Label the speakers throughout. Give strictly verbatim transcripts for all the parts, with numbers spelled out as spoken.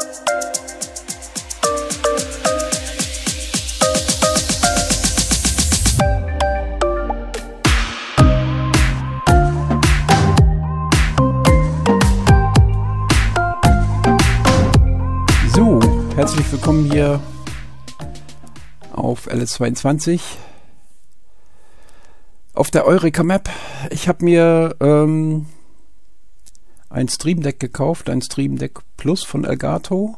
Speaker 1: Herzlich willkommen hier auf L S zweiundzwanzig auf der Eureka Map. Ich habe mir ähm, ein Stream Deck gekauft, ein Stream Deck Plus von Elgato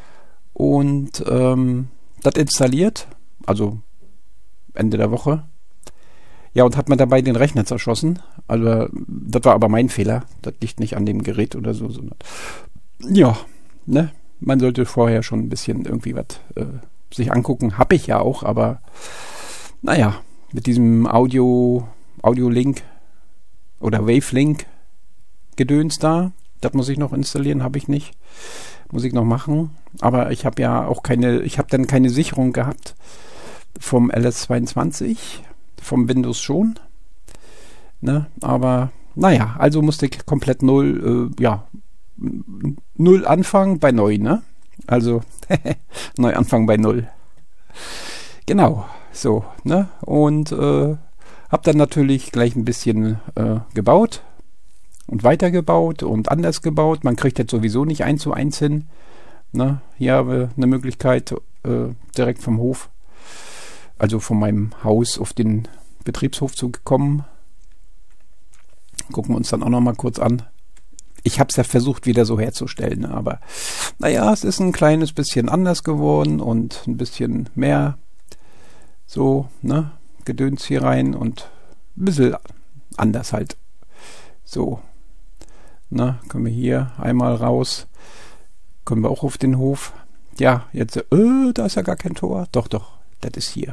Speaker 1: und ähm, das installiert, also Ende der Woche. Ja, und hat mir dabei den Rechner zerschossen. Also das war aber mein Fehler. Das liegt nicht an dem Gerät oder so, sondern ja, ne? Man sollte vorher schon ein bisschen irgendwie was äh, sich angucken. Habe ich ja auch, aber naja, mit diesem Audio, Audio-Link oder Wave-Link Gedöns da, das muss ich noch installieren, habe ich nicht. Muss ich noch machen. Aber ich habe ja auch keine, ich habe dann keine Sicherung gehabt vom L S zweiundzwanzig, vom Windows schon. Ne? Aber naja, also musste ich komplett null, äh, ja, null anfangen bei neu, ne? Also neu anfangen bei null. Genau, so, ne? Und äh, hab dann natürlich gleich ein bisschen äh, gebaut und weitergebaut und anders gebaut. Man kriegt jetzt sowieso nicht eins zu eins hin. Ne? Hier habe ich eine Möglichkeit äh, direkt vom Hof, also von meinem Haus auf den Betriebshof zu kommen. Gucken wir uns dann auch noch mal kurz an. Ich habe es ja versucht wieder so herzustellen, aber naja, es ist ein kleines bisschen anders geworden und ein bisschen mehr so, ne, Gedöns hier rein und ein bisschen anders halt. So, ne, können wir hier einmal raus, können wir auch auf den Hof. Ja, jetzt, äh, da ist ja gar kein Tor. Doch, doch, das ist hier.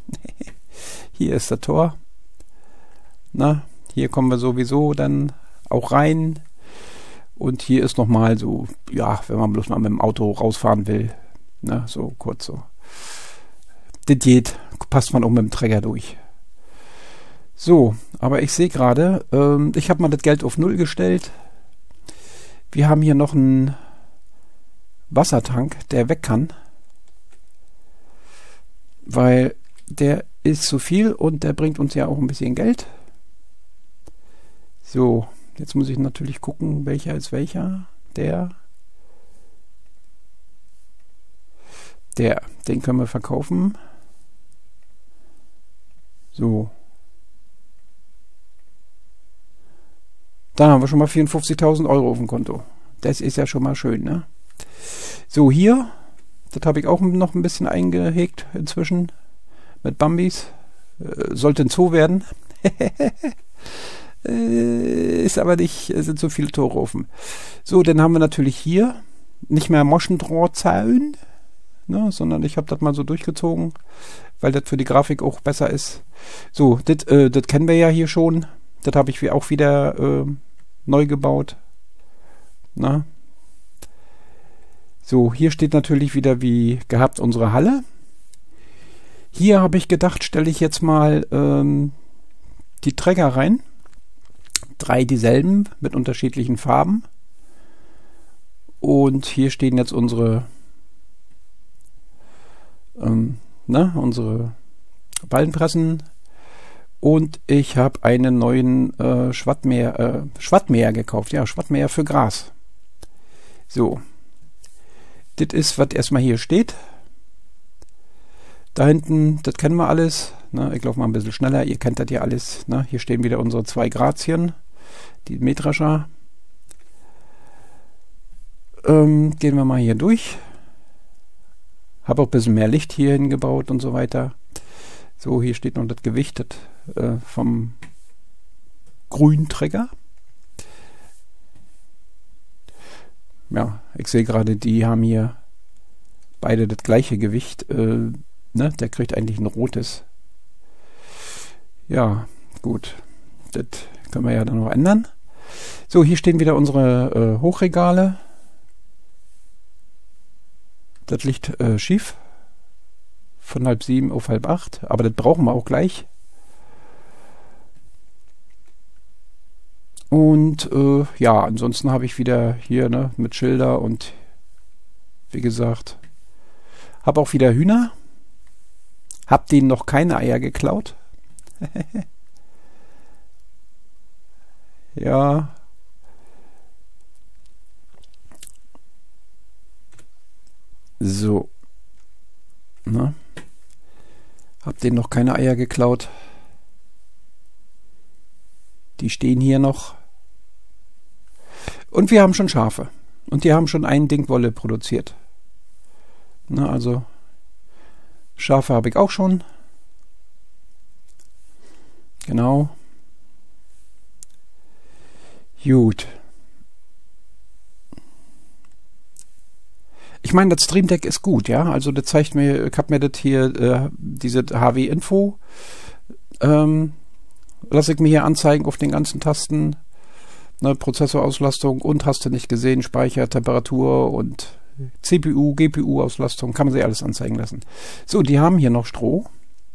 Speaker 1: Hier ist das Tor. Na, hier kommen wir sowieso dann auch rein. Und hier ist nochmal so, ja, wenn man bloß mal mit dem Auto rausfahren will, ne, so kurz so. Das geht, passt man auch mit dem Träger durch. So, aber ich sehe gerade, ähm, ich habe mal das Geld auf Null gestellt. Wir haben hier noch einen Wassertank, der weg kann. Weil der ist zu viel und der bringt uns ja auch ein bisschen Geld. So. Jetzt muss ich natürlich gucken, welcher ist welcher. Der. Der. Den können wir verkaufen. So. Da haben wir schon mal vierundfünfzigtausend Euro auf dem Konto. Das ist ja schon mal schön, ne? So, hier. Das habe ich auch noch ein bisschen eingehegt inzwischen. Mit Bambis. Äh, sollte ein Zoo werden. Ist aber nicht, sind so viele Tore offen. So, dann haben wir natürlich hier nicht mehr Moschendrahtzaun, ne, sondern ich habe das mal so durchgezogen, weil das für die Grafik auch besser ist. So, das äh, das kennen wir ja hier schon. Das habe ich auch wieder äh, neu gebaut. Na? So, hier steht natürlich wieder wie gehabt unsere Halle. Hier habe ich gedacht, stelle ich jetzt mal ähm, die Träger rein. Drei dieselben mit unterschiedlichen Farben. Und hier stehen jetzt unsere ähm, ne, unsere Ballenpressen. Und ich habe einen neuen äh, Schwattmäher, äh, Schwattmäher gekauft. Ja, Schwattmäher für Gras. So. Das ist, was erstmal hier steht. Da hinten, das kennen wir alles. Ne, ich laufe mal ein bisschen schneller. Ihr kennt das ja alles. Ne? Hier stehen wieder unsere zwei Grazien. Die Mähdrescher. Ähm, gehen wir mal hier durch. Habe auch ein bisschen mehr Licht hier hingebaut und so weiter. So, hier steht noch das Gewicht das, äh, vom Grünträger. Ja, ich sehe gerade, die haben hier beide das gleiche Gewicht. Äh, ne? Der kriegt eigentlich ein rotes. Ja, gut. Das können wir ja dann noch ändern. So, hier stehen wieder unsere äh, Hochregale. Das liegt äh, schief. Von halb sieben auf halb acht. Aber das brauchen wir auch gleich. Und äh, ja, ansonsten habe ich wieder hier ne, mit Schilder und wie gesagt. Hab auch wieder Hühner. Hab denen noch keine Eier geklaut. Ja. So. Na? Hab denen noch keine Eier geklaut. Die stehen hier noch. Und wir haben schon Schafe. Und die haben schon ein Ding Wolle produziert. Na, also Schafe habe ich auch schon. Genau. Gut. Ich meine, das Stream Deck ist gut, ja. Also das zeigt mir, ich habe mir das hier, äh, diese H W-Info, ähm, lasse ich mir hier anzeigen auf den ganzen Tasten. Ne, Prozessorauslastung und hast du nicht gesehen, Speicher, Temperatur und C P U, G P U-Auslastung, kann man sich alles anzeigen lassen. So, die haben hier noch Stroh.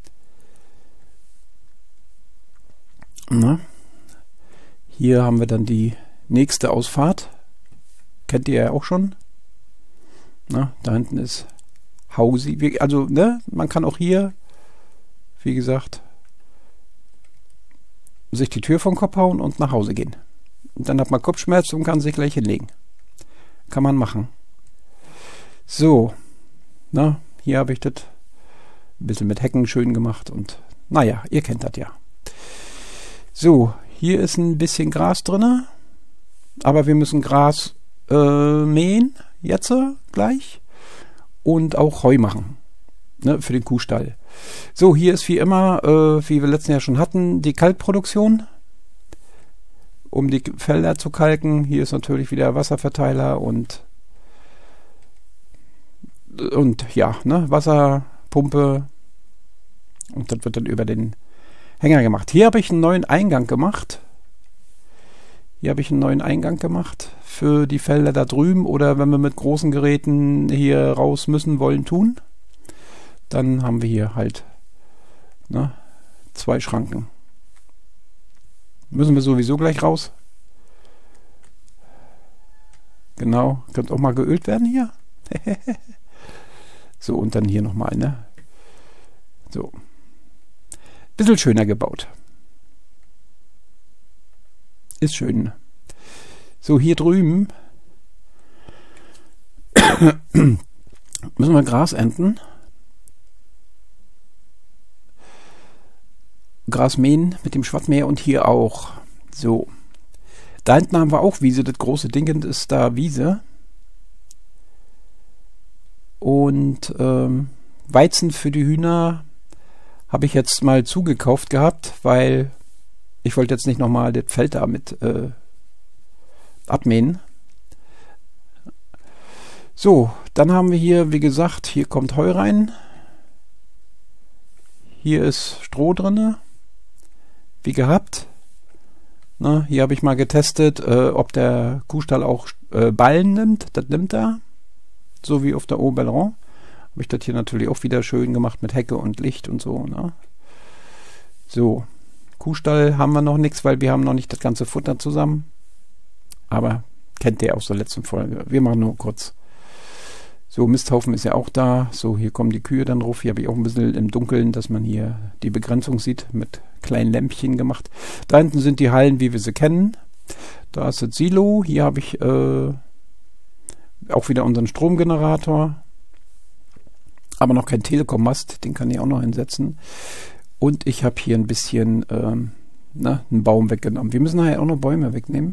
Speaker 1: Na, hier haben wir dann die nächste Ausfahrt. Kennt ihr ja auch schon. Na, da hinten ist Hausi. Also, ne, man kann auch hier, wie gesagt, sich die Tür vom Kopf hauen und nach Hause gehen. Und dann hat man Kopfschmerzen und kann sich gleich hinlegen. Kann man machen. So, na, hier habe ich das ein bisschen mit Hecken schön gemacht und naja, ihr kennt das ja. So, hier ist ein bisschen Gras drin, aber wir müssen Gras äh, mähen, jetzt gleich, und auch Heu machen, ne, für den Kuhstall. So, hier ist wie immer, äh, wie wir letzten Jahr schon hatten, die Kalkproduktion, um die Felder zu kalken. Hier ist natürlich wieder Wasserverteiler und und ja, ne, Wasserpumpe, und das wird dann über den Hänger gemacht. Hier habe ich einen neuen Eingang gemacht. Hier habe ich einen neuen Eingang gemacht für die Felder da drüben, oder wenn wir mit großen Geräten hier raus müssen, wollen, tun, dann haben wir hier halt, ne, zwei Schranken. Müssen wir sowieso gleich raus. Genau, könnte auch mal geölt werden hier. So, und dann hier nochmal, ne? So. Bisschen schöner gebaut. Ist schön. So, hier drüben müssen wir Gras ernten. Gras mähen mit dem Schwattmäher und hier auch. So. Da hinten haben wir auch Wiese. Das große Ding ist da Wiese. Und ähm, Weizen für die Hühner habe ich jetzt mal zugekauft gehabt, weil ich wollte jetzt nicht nochmal das Feld da mit äh, abmähen. So, dann haben wir hier, wie gesagt, hier kommt Heu rein. Hier ist Stroh drin, wie gehabt. Na, hier habe ich mal getestet, äh, ob der Kuhstall auch äh, Ballen nimmt. Das nimmt er. So wie auf der Oberlon. Habe ich das hier natürlich auch wieder schön gemacht mit Hecke und Licht und so. Ne? So, Kuhstall haben wir noch nichts, weil wir haben noch nicht das ganze Futter zusammen. Aber kennt ihr aus der letzten Folge. Wir machen nur kurz. So, Misthaufen ist ja auch da. So, hier kommen die Kühe dann drauf. Hier habe ich auch ein bisschen im Dunkeln, dass man hier die Begrenzung sieht, mit kleinen Lämpchen gemacht. Da hinten sind die Hallen, wie wir sie kennen. Da ist das Silo. Hier habe ich äh, auch wieder unseren Stromgenerator. Aber noch kein Telekom-Mast. Den kann ich auch noch hinsetzen. Und ich habe hier ein bisschen ähm, na, einen Baum weggenommen. Wir müssen nachher auch noch Bäume wegnehmen.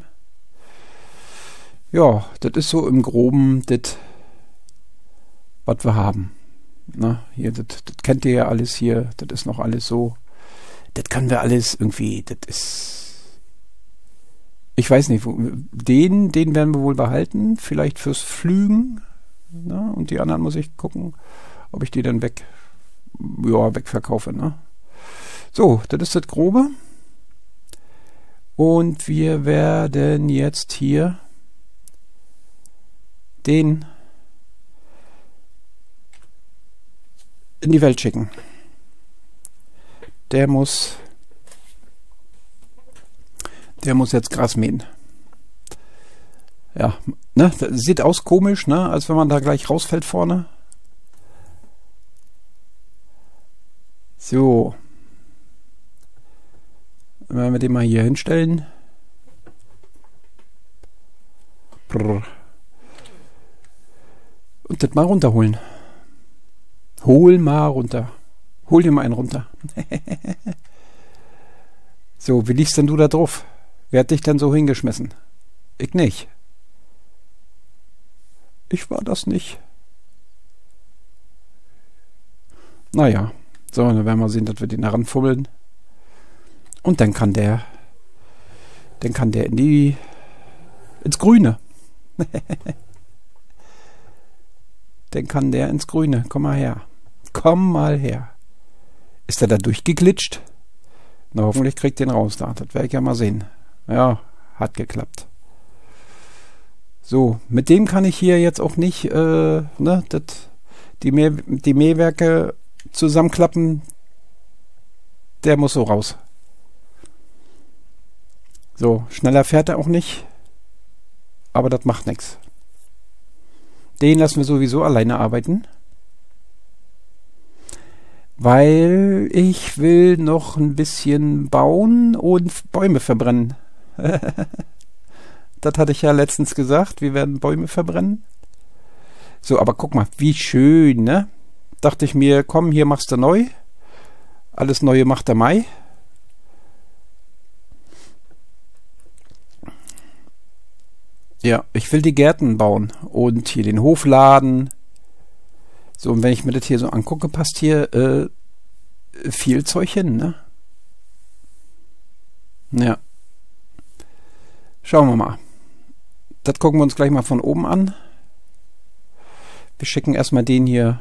Speaker 1: Ja, das ist so im Groben das, was wir haben. Na, hier, das, das kennt ihr ja alles hier. Das ist noch alles so. Das können wir alles irgendwie. Das ist. Ich weiß nicht, den, den werden wir wohl behalten. Vielleicht fürs Flügen. Na, und die anderen muss ich gucken, ob ich die dann weg, ja, wegverkaufe. Ne? So, das ist das Grobe. Und wir werden jetzt hier den in die Welt schicken. Der muss der muss jetzt Gras mähen. Ja, ne, das sieht aus komisch, ne, als wenn man da gleich rausfällt vorne. So. Wenn wir den mal hier hinstellen. Brrr. Und das mal runterholen. Hol mal runter. Hol dir mal einen runter. So, wie liegst denn du da drauf? Wer hat dich denn so hingeschmissen? Ich nicht. Ich war das nicht. Naja, so, dann werden wir sehen, dass wir den heranfummeln. Und dann kann der, dann kann der in die, ins Grüne. Dann kann der ins Grüne. Komm mal her. Komm mal her. Ist er da durchgeglitscht? Na, hoffentlich kriegt den raus da. Das werde ich ja mal sehen. Ja, hat geklappt. So, mit dem kann ich hier jetzt auch nicht, äh, ne, das, die, Mäh, die Mähwerke zusammenklappen. Der muss so raus. So, schneller fährt er auch nicht. Aber das macht nichts. Den lassen wir sowieso alleine arbeiten. Weil ich will noch ein bisschen bauen und Bäume verbrennen. Das hatte ich ja letztens gesagt. Wir werden Bäume verbrennen. So, aber guck mal, wie schön, ne? Dachte ich mir, komm, hier machst du neu. Alles Neue macht der Mai. Ja, ich will die Gärten bauen und hier den Hofladen. So, und wenn ich mir das hier so angucke, passt hier äh, viel Zeug hin, ne? Ja. Schauen wir mal. Das gucken wir uns gleich mal von oben an. Wir schicken erstmal den hier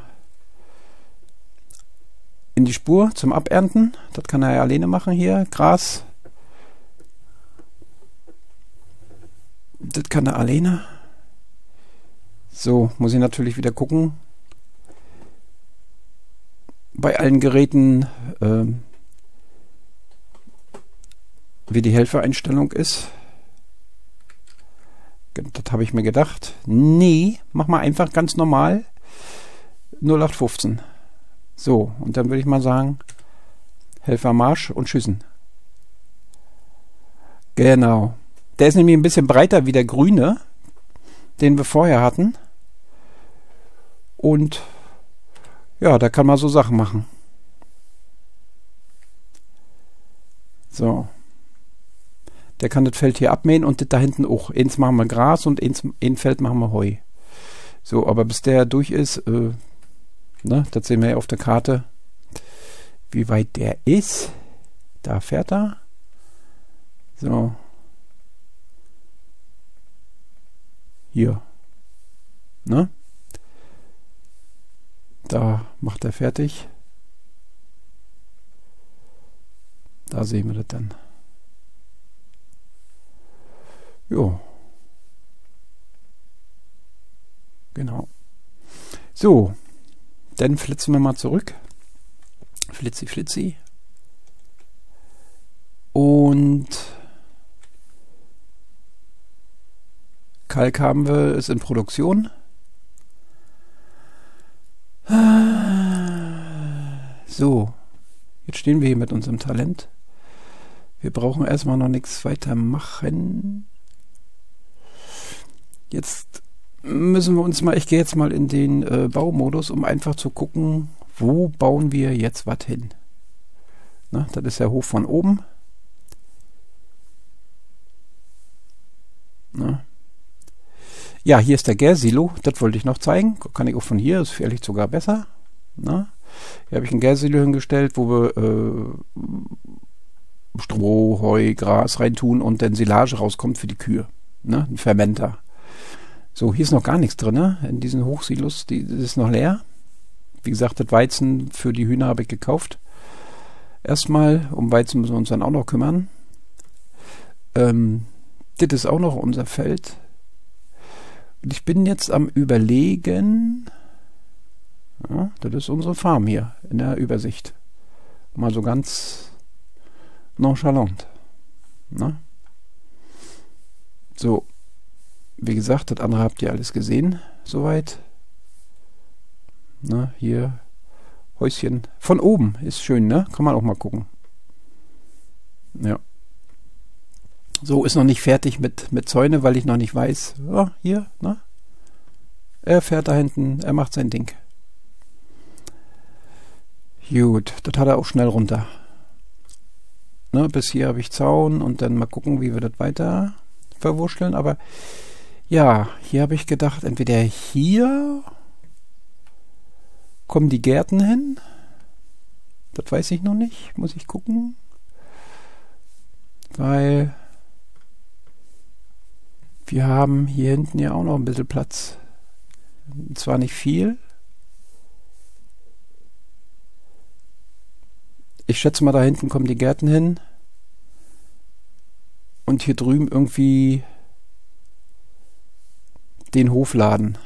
Speaker 1: in die Spur zum Abernten. Das kann er ja alleine machen hier. Gras. Das kann er alleine. So, muss ich natürlich wieder gucken. Bei allen Geräten, äh, wie die Helfereinstellung ist. Das habe ich mir gedacht. Nee, mach mal einfach ganz normal. null acht fünfzehn. So, und dann würde ich mal sagen, Helfer Marsch und schießen. Genau. Der ist nämlich ein bisschen breiter wie der grüne, den wir vorher hatten. Und ja, da kann man so Sachen machen. So. Der kann das Feld hier abmähen und das da hinten auch. Eins machen wir Gras und eins, ein Feld machen wir Heu. So, aber bis der durch ist, äh, ne, das sehen wir ja auf der Karte, wie weit der ist. Da fährt er. So. Hier. Ne? Da macht er fertig. Da sehen wir das dann. Jo. Genau. So. Dann flitzen wir mal zurück. Flitzi, flitzi. Und Kalk haben wir, ist in Produktion. So, jetzt stehen wir hier mit unserem Talent. Wir brauchen erstmal noch nichts weiter machen. Jetzt müssen wir uns mal, ich gehe jetzt mal in den äh, Baumodus, um einfach zu gucken, wo bauen wir jetzt was hin. Na, das ist der Hof von oben. Na. Ja, hier ist der Gärsilo, das wollte ich noch zeigen. Kann ich auch von hier, ist vielleicht sogar besser. Na? Hier habe ich ein Gärsilo hingestellt, wo wir äh, Stroh, Heu, Gras reintun und dann Silage rauskommt für die Kühe. Ne? Ein Fermenter. So, hier ist noch gar nichts drin, ne? In diesen Hochsilos, die, das ist noch leer. Wie gesagt, das Weizen für die Hühner habe ich gekauft. Erstmal, um Weizen müssen wir uns dann auch noch kümmern. Ähm, das ist auch noch unser Feld. Und ich bin jetzt am Überlegen, ja, das ist unsere Farm hier in der Übersicht. Mal so ganz nonchalant. Na? So. Wie gesagt, das andere habt ihr alles gesehen, soweit. Na, hier, Häuschen. Von oben ist schön, ne? Kann man auch mal gucken. Ja. So, ist noch nicht fertig mit, mit Zäune, weil ich noch nicht weiß. Ja, hier, ne? Er fährt da hinten, er macht sein Ding. Gut, das hat er auch schnell runter. Ne, bis hier habe ich Zaun und dann mal gucken, wie wir das weiter verwurschteln. Aber ja, hier habe ich gedacht, entweder hier kommen die Gärten hin. Das weiß ich noch nicht, muss ich gucken. Weil wir haben hier hinten ja auch noch ein bisschen Platz. Zwar nicht viel. Ich schätze mal, da hinten kommen die Gärten hin. Und hier drüben irgendwie den Hofladen.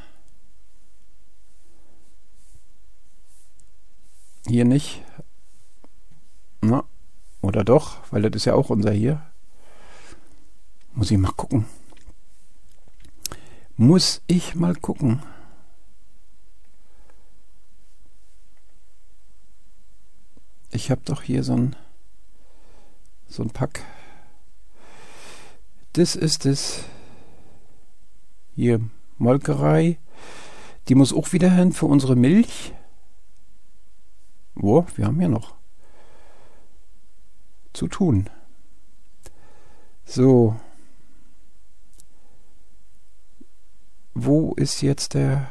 Speaker 1: Hier nicht. Na, oder doch, weil das ist ja auch unser hier. Muss ich mal gucken. Muss ich mal gucken. Ich habe doch hier so ein so ein Pack. Das ist es. Hier Molkerei. Die muss auch wieder hin für unsere Milch. Wo? Wir haben ja noch zu tun. So. Wo ist jetzt der...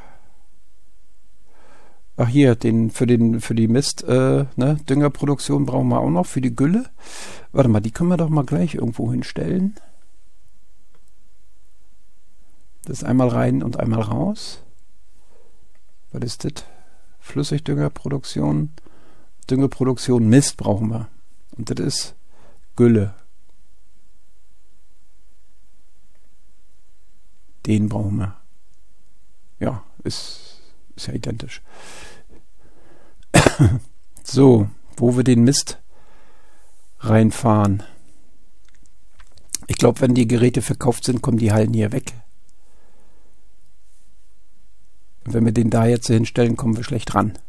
Speaker 1: Ach hier, den für den für die Mist, äh, ne, Düngerproduktion brauchen wir auch noch für die Gülle. Warte mal, die können wir doch mal gleich irgendwo hinstellen. Das ist einmal rein und einmal raus. Was ist das? Flüssigdüngerproduktion. Düngeproduktion Mist brauchen wir. Und das ist Gülle. Den brauchen wir. Ja, ist, ist ja identisch. So, wo wir den Mist reinfahren. Ich glaube, wenn die Geräte verkauft sind, kommen die Hallen hier weg. Und wenn wir den da jetzt hinstellen, kommen wir schlecht ran.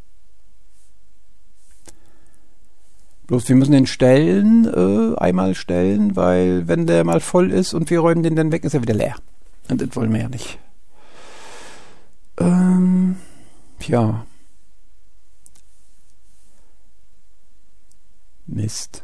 Speaker 1: Bloß wir müssen den stellen, äh, einmal stellen, weil wenn der mal voll ist und wir räumen den dann weg, ist er wieder leer. Und das wollen wir ja nicht. Ähm, ja. Mist.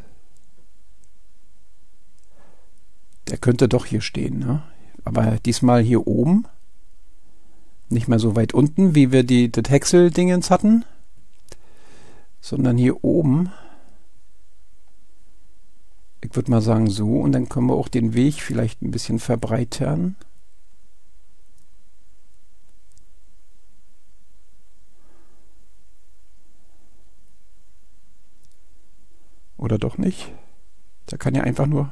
Speaker 1: Der könnte doch hier stehen, ne? Aber diesmal hier oben. Nicht mehr so weit unten, wie wir die, das Häcksel-Dingens hatten. Sondern hier oben. Ich würde mal sagen so. Und dann können wir auch den Weg vielleicht ein bisschen verbreitern. Oder doch nicht? Da kann ja einfach nur...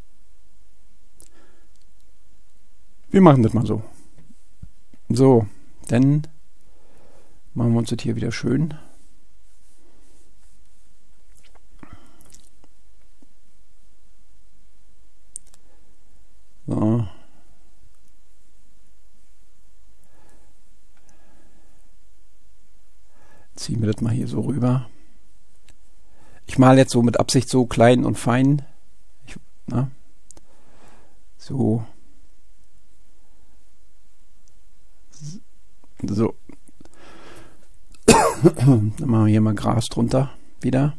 Speaker 1: Wir machen das mal so. So, dann machen wir uns das hier wieder schön. So. Ziehen wir das mal hier so rüber. Ich male jetzt so mit Absicht so klein und fein. Ich, na, so. So. Dann machen wir hier mal Gras drunter wieder.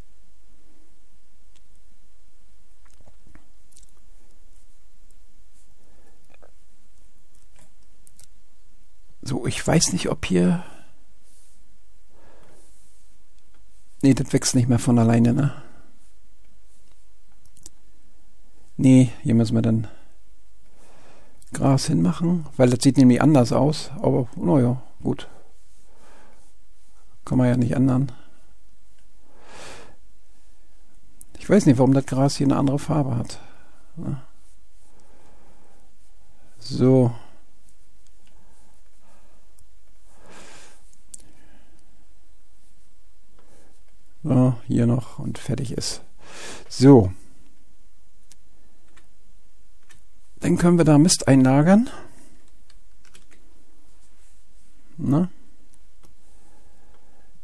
Speaker 1: So, ich weiß nicht, ob hier... Nee, das wächst nicht mehr von alleine, ne? Nee, hier müssen wir dann Gras hinmachen, weil das sieht nämlich anders aus. Aber naja, gut. Kann man ja nicht ändern. Ich weiß nicht, warum das Gras hier eine andere Farbe hat. So. So, hier noch und fertig ist. So. Dann können wir da Mist einlagern.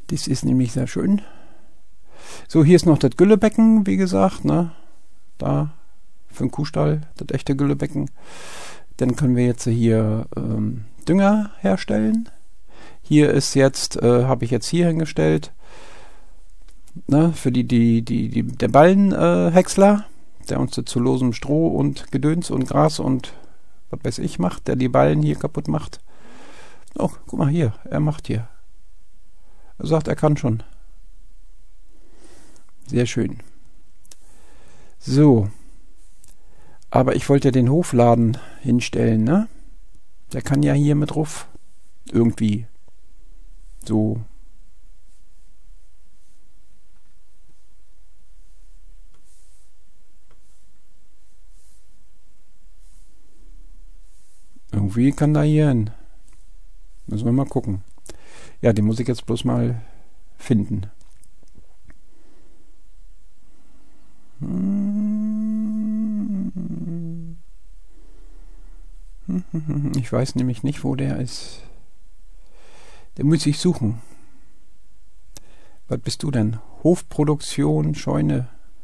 Speaker 1: Das ist nämlich sehr schön. So, hier ist noch das Güllebecken, wie gesagt, ne? Da, für den Kuhstall, das echte Güllebecken. Dann können wir jetzt hier ähm, Dünger herstellen. Hier ist jetzt, äh, habe ich jetzt hier hingestellt, ne, für die, die, die, die der Ballenhäcksler, äh, der uns zu losem Stroh und Gedöns und Gras und was weiß ich macht, der die Ballen hier kaputt macht. Oh, guck mal hier, er macht hier. Er sagt, er kann schon. Sehr schön. So. Aber ich wollte ja den Hofladen hinstellen, ne? Der kann ja hier mit drauf. Irgendwie. So. Irgendwie kann da hier hin. Müssen wir mal gucken. Ja, den muss ich jetzt bloß mal finden. Ich weiß nämlich nicht, wo der ist. Den muss ich suchen. Was bist du denn? Hofproduktion, Scheune.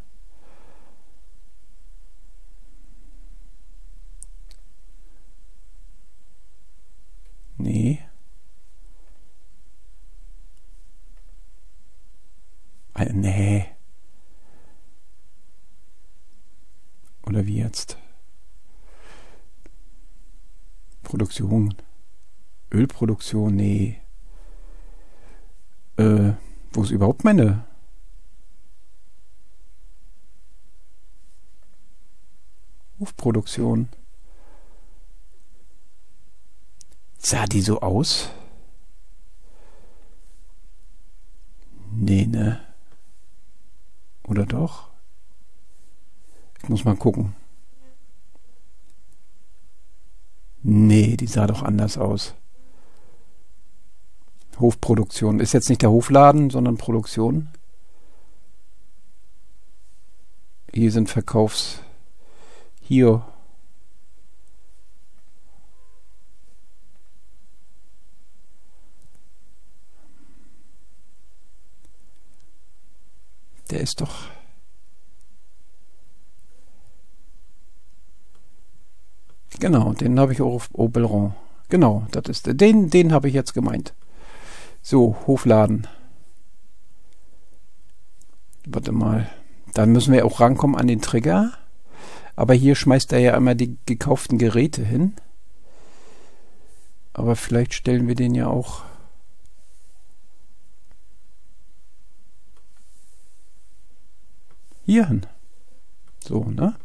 Speaker 1: Nee. Ah, nee. Oder wie jetzt? Produktion. Ölproduktion, nee. Äh, wo ist überhaupt meine? Hofproduktion. Sah die so aus? Nee, ne? Oder doch? Ich muss mal gucken. Nee, die sah doch anders aus. Hofproduktion. Ist jetzt nicht der Hofladen, sondern Produktion. Hier sind Verkaufs... Hier. Der ist doch... Genau, den habe ich auch auf Oberon. Genau, das ist der. Den, den habe ich jetzt gemeint. So, Hofladen. Warte mal. Dann müssen wir auch rankommen an den Trigger. Aber hier schmeißt er ja immer die gekauften Geräte hin. Aber vielleicht stellen wir den ja auch... hier hin. So, ne?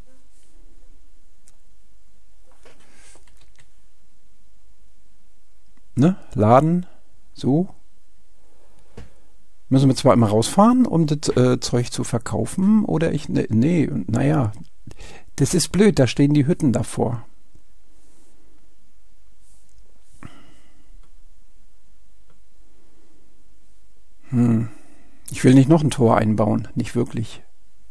Speaker 1: Ne? Laden. So. Müssen wir zwar immer rausfahren, um das äh, Zeug zu verkaufen, oder ich... Ne, nee, naja. Das ist blöd, da stehen die Hütten davor. Hm. Ich will nicht noch ein Tor einbauen. Nicht wirklich.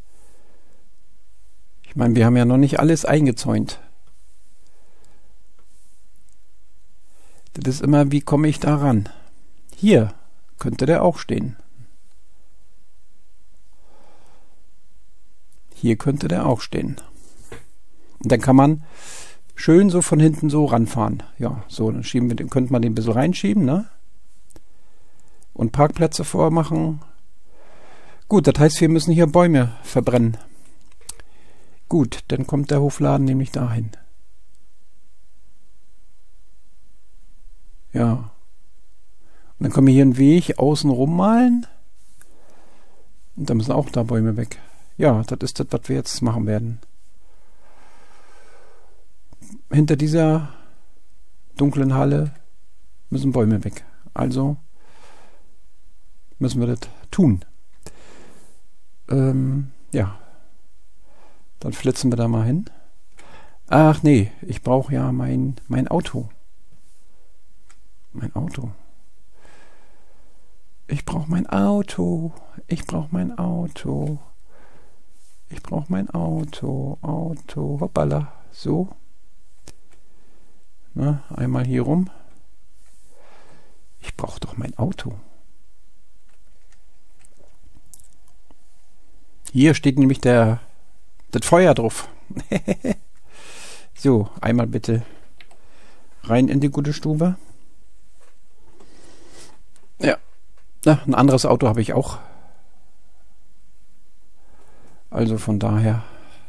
Speaker 1: Ich meine, wir haben ja noch nicht alles eingezäunt. Das ist immer, wie komme ich da ran? Hier könnte der auch stehen. Hier könnte der auch stehen. Und dann kann man schön so von hinten so ranfahren. Ja, so, dann schieben wir, dann könnte man den ein bisschen reinschieben, ne? Und Parkplätze vormachen. Gut, das heißt, wir müssen hier Bäume verbrennen. Gut, dann kommt der Hofladen nämlich dahin. Ja. Und dann können wir hier einen Weg außen rum malen. Und dann müssen auch da Bäume weg. Ja, das ist das, was wir jetzt machen werden. Hinter dieser dunklen Halle müssen Bäume weg. Also müssen wir das tun. Ähm, ja. Dann flitzen wir da mal hin. Ach nee, ich brauche ja mein, mein Auto. Mein Auto. Ich brauche mein Auto. Ich brauche mein Auto. Ich brauche mein Auto. Auto. Hoppala. So. Na, einmal hier rum. Ich brauche doch mein Auto. Hier steht nämlich der das Feuer drauf. So, einmal bitte rein in die gute Stube. Ja, na, ein anderes Auto habe ich auch. Also von daher.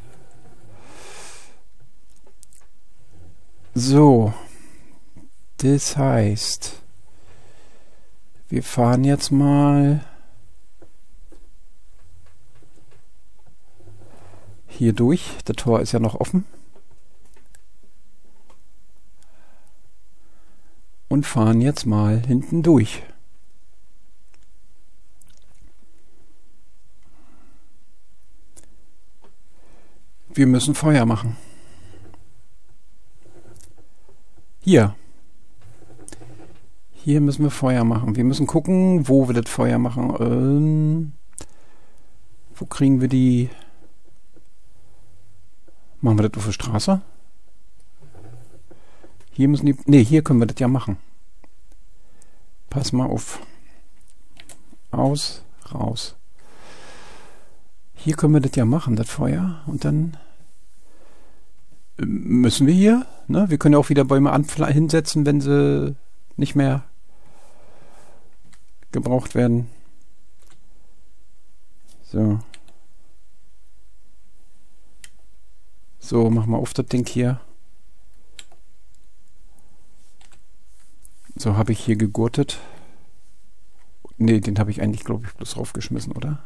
Speaker 1: So, das heißt, wir fahren jetzt mal hier durch. Das Tor ist ja noch offen. Und fahren jetzt mal hinten durch. Wir müssen Feuer machen. Hier. Hier müssen wir Feuer machen. Wir müssen gucken, wo wir das Feuer machen. Ähm, wo kriegen wir die... Machen wir das auf der Straße? Hier müssen die... Ne, hier können wir das ja machen. Pass mal auf. Aus, raus. Hier können wir das ja machen, das Feuer. Und dann müssen wir hier, ne? Wir können ja auch wieder Bäume hinsetzen, wenn sie nicht mehr gebraucht werden. So. So, mach mal auf das Ding hier. So, habe ich hier gegurtet. Ne, den habe ich eigentlich, glaube ich, bloß raufgeschmissen, oder?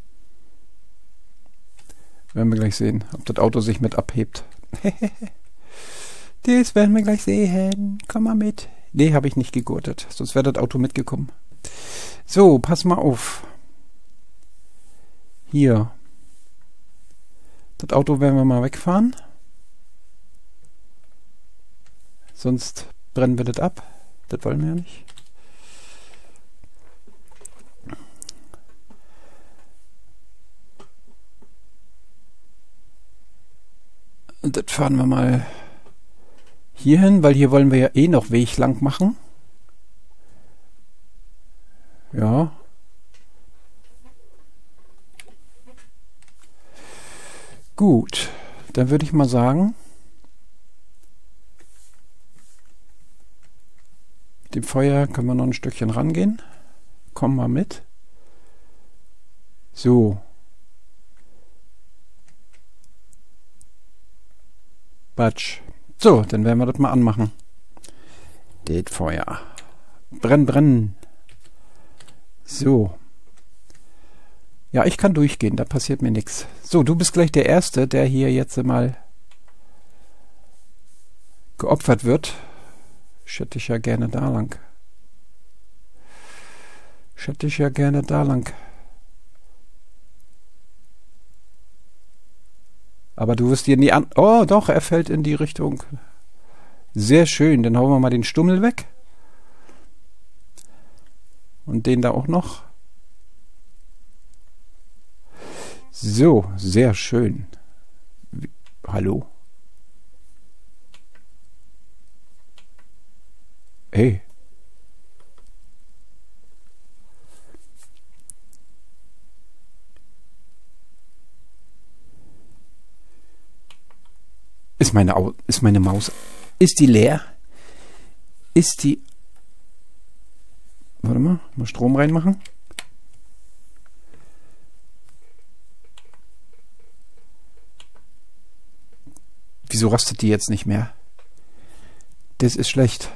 Speaker 1: Werden wir gleich sehen, ob das Auto sich mit abhebt. Das werden wir gleich sehen. Komm mal mit. Ne, habe ich nicht gegurtet. Sonst wäre das Auto mitgekommen. So, pass mal auf. Hier. Das Auto werden wir mal wegfahren. Sonst brennen wir das ab. Das wollen wir ja nicht. Und das fahren wir mal hier hin, weil hier wollen wir ja eh noch Weg lang machen. Ja. Gut, dann würde ich mal sagen, mit dem Feuer können wir noch ein Stückchen rangehen. Komm mal mit. So. Batsch. So, dann werden wir das mal anmachen. Das Feuer. Brenn, brennen. So. Ja, ich kann durchgehen, da passiert mir nichts. So, du bist gleich der Erste, der hier jetzt mal geopfert wird. Ich hätte ich ja gerne da lang. Ich hätte ich ja gerne da lang. Aber du wirst hier nie an... Oh, doch, er fällt in die Richtung. Sehr schön, dann hauen wir mal den Stummel weg. Und den da auch noch. So, sehr schön. Wie, hallo? Hey. Ist meine, Au ist meine Maus... Ist die leer? Ist die... Warte mal, mal Strom reinmachen. Wieso rastet die jetzt nicht mehr? Das ist schlecht.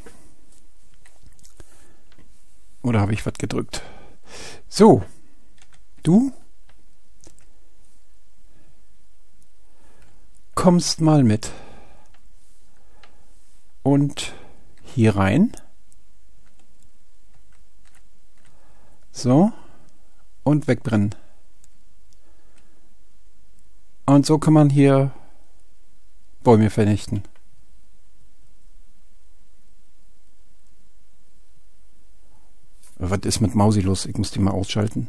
Speaker 1: Oder habe ich was gedrückt? So. Du? Kommst mal mit. Und hier rein. So. Und wegbrennen. Und so kann man hier Bäume vernichten. Was ist mit Mausi los? Ich muss die mal ausschalten.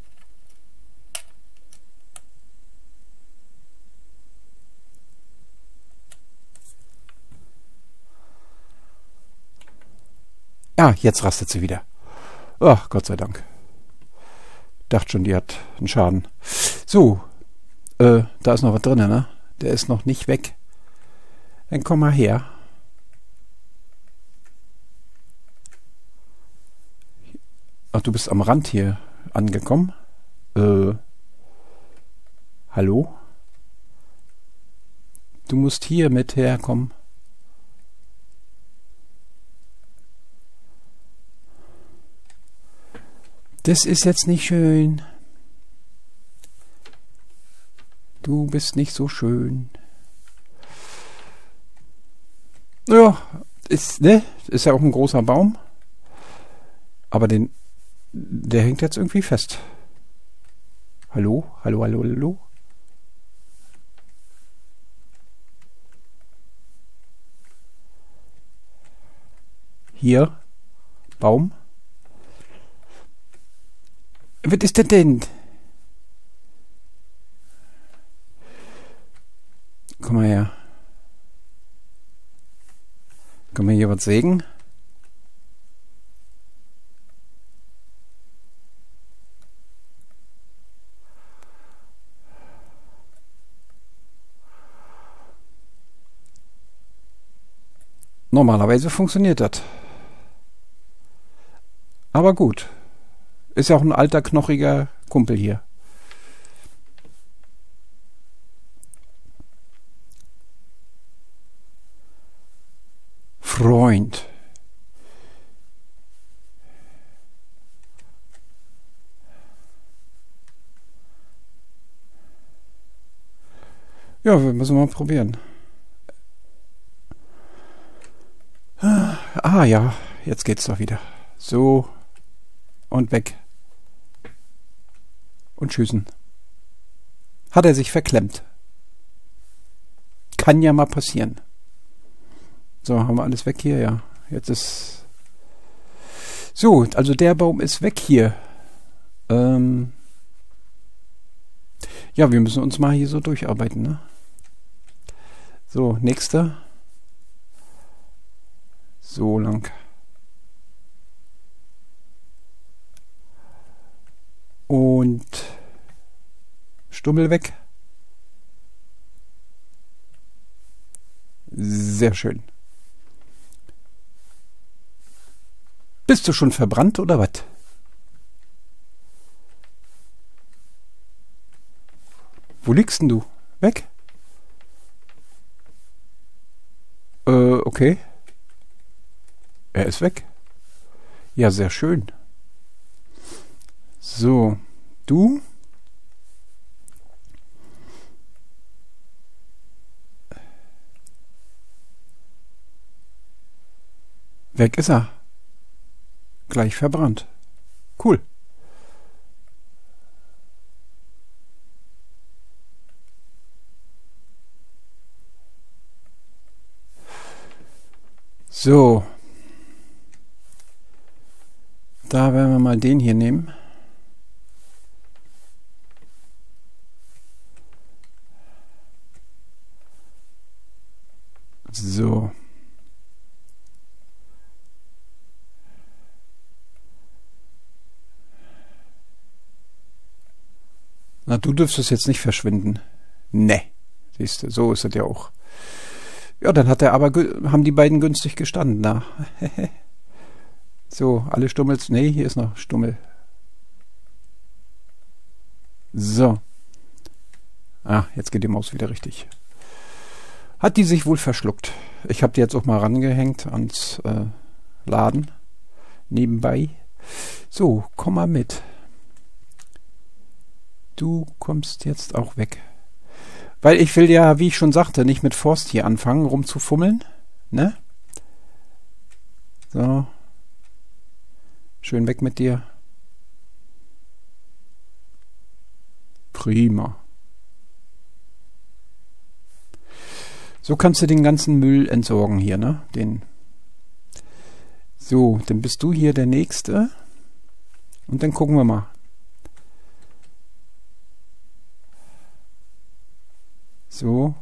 Speaker 1: Ah, jetzt rastet sie wieder. Ach, Gott sei Dank. Dachte schon, die hat einen Schaden. So, äh, da ist noch was drin, ne? Der ist noch nicht weg. Dann komm mal her. Ach, du bist am Rand hier angekommen. Äh, hallo? Du musst hier mit herkommen. Das ist jetzt nicht schön. Du bist nicht so schön. Ja, ist, ne? Ist ja auch ein großer Baum. Aber den, der hängt jetzt irgendwie fest. Hallo? Hallo, hallo, hallo? Hier. Baum. Was ist das denn? Komm mal her. Können wir hier was sägen? Normalerweise funktioniert das. Aber gut. Ist ja auch ein alter, knochiger Kumpel hier. Freund. Ja, wir müssen mal probieren. Ah ja, jetzt geht's doch wieder. So. Und weg. Und tschüssen. Hat er sich verklemmt. Kann ja mal passieren. So, haben wir alles weg hier? Ja. Jetzt ist... So, also der Baum ist weg hier. Ähm... Ja, wir müssen uns mal hier so durcharbeiten, ne? So, nächster. So lang. Und Stummel weg. Sehr schön. Bist du schon verbrannt oder was? Wo liegst denn du? Weg? Äh, okay. Er ist weg. Ja, sehr schön. So, du? Weg ist er. Gleich verbrannt. Cool. So. Da werden wir mal den hier nehmen. So. Na, du dürftest jetzt nicht verschwinden. Ne. Siehst du, so ist es ja auch. Ja, dann hat er aber, haben die beiden günstig gestanden da. So, alle Stummels. Ne, hier ist noch Stummel. So. Ah, jetzt geht die Maus wieder richtig. Hat die sich wohl verschluckt. Ich habe die jetzt auch mal rangehängt ans äh, Laden. Nebenbei. So, komm mal mit. Du kommst jetzt auch weg. Weil ich will ja, wie ich schon sagte, nicht mit Forst hier anfangen, rumzufummeln. Ne? So. Schön weg mit dir. Prima. So kannst du den ganzen Müll entsorgen hier, ne? Den. So, dann bist du hier der Nächste. Und dann gucken wir mal. So.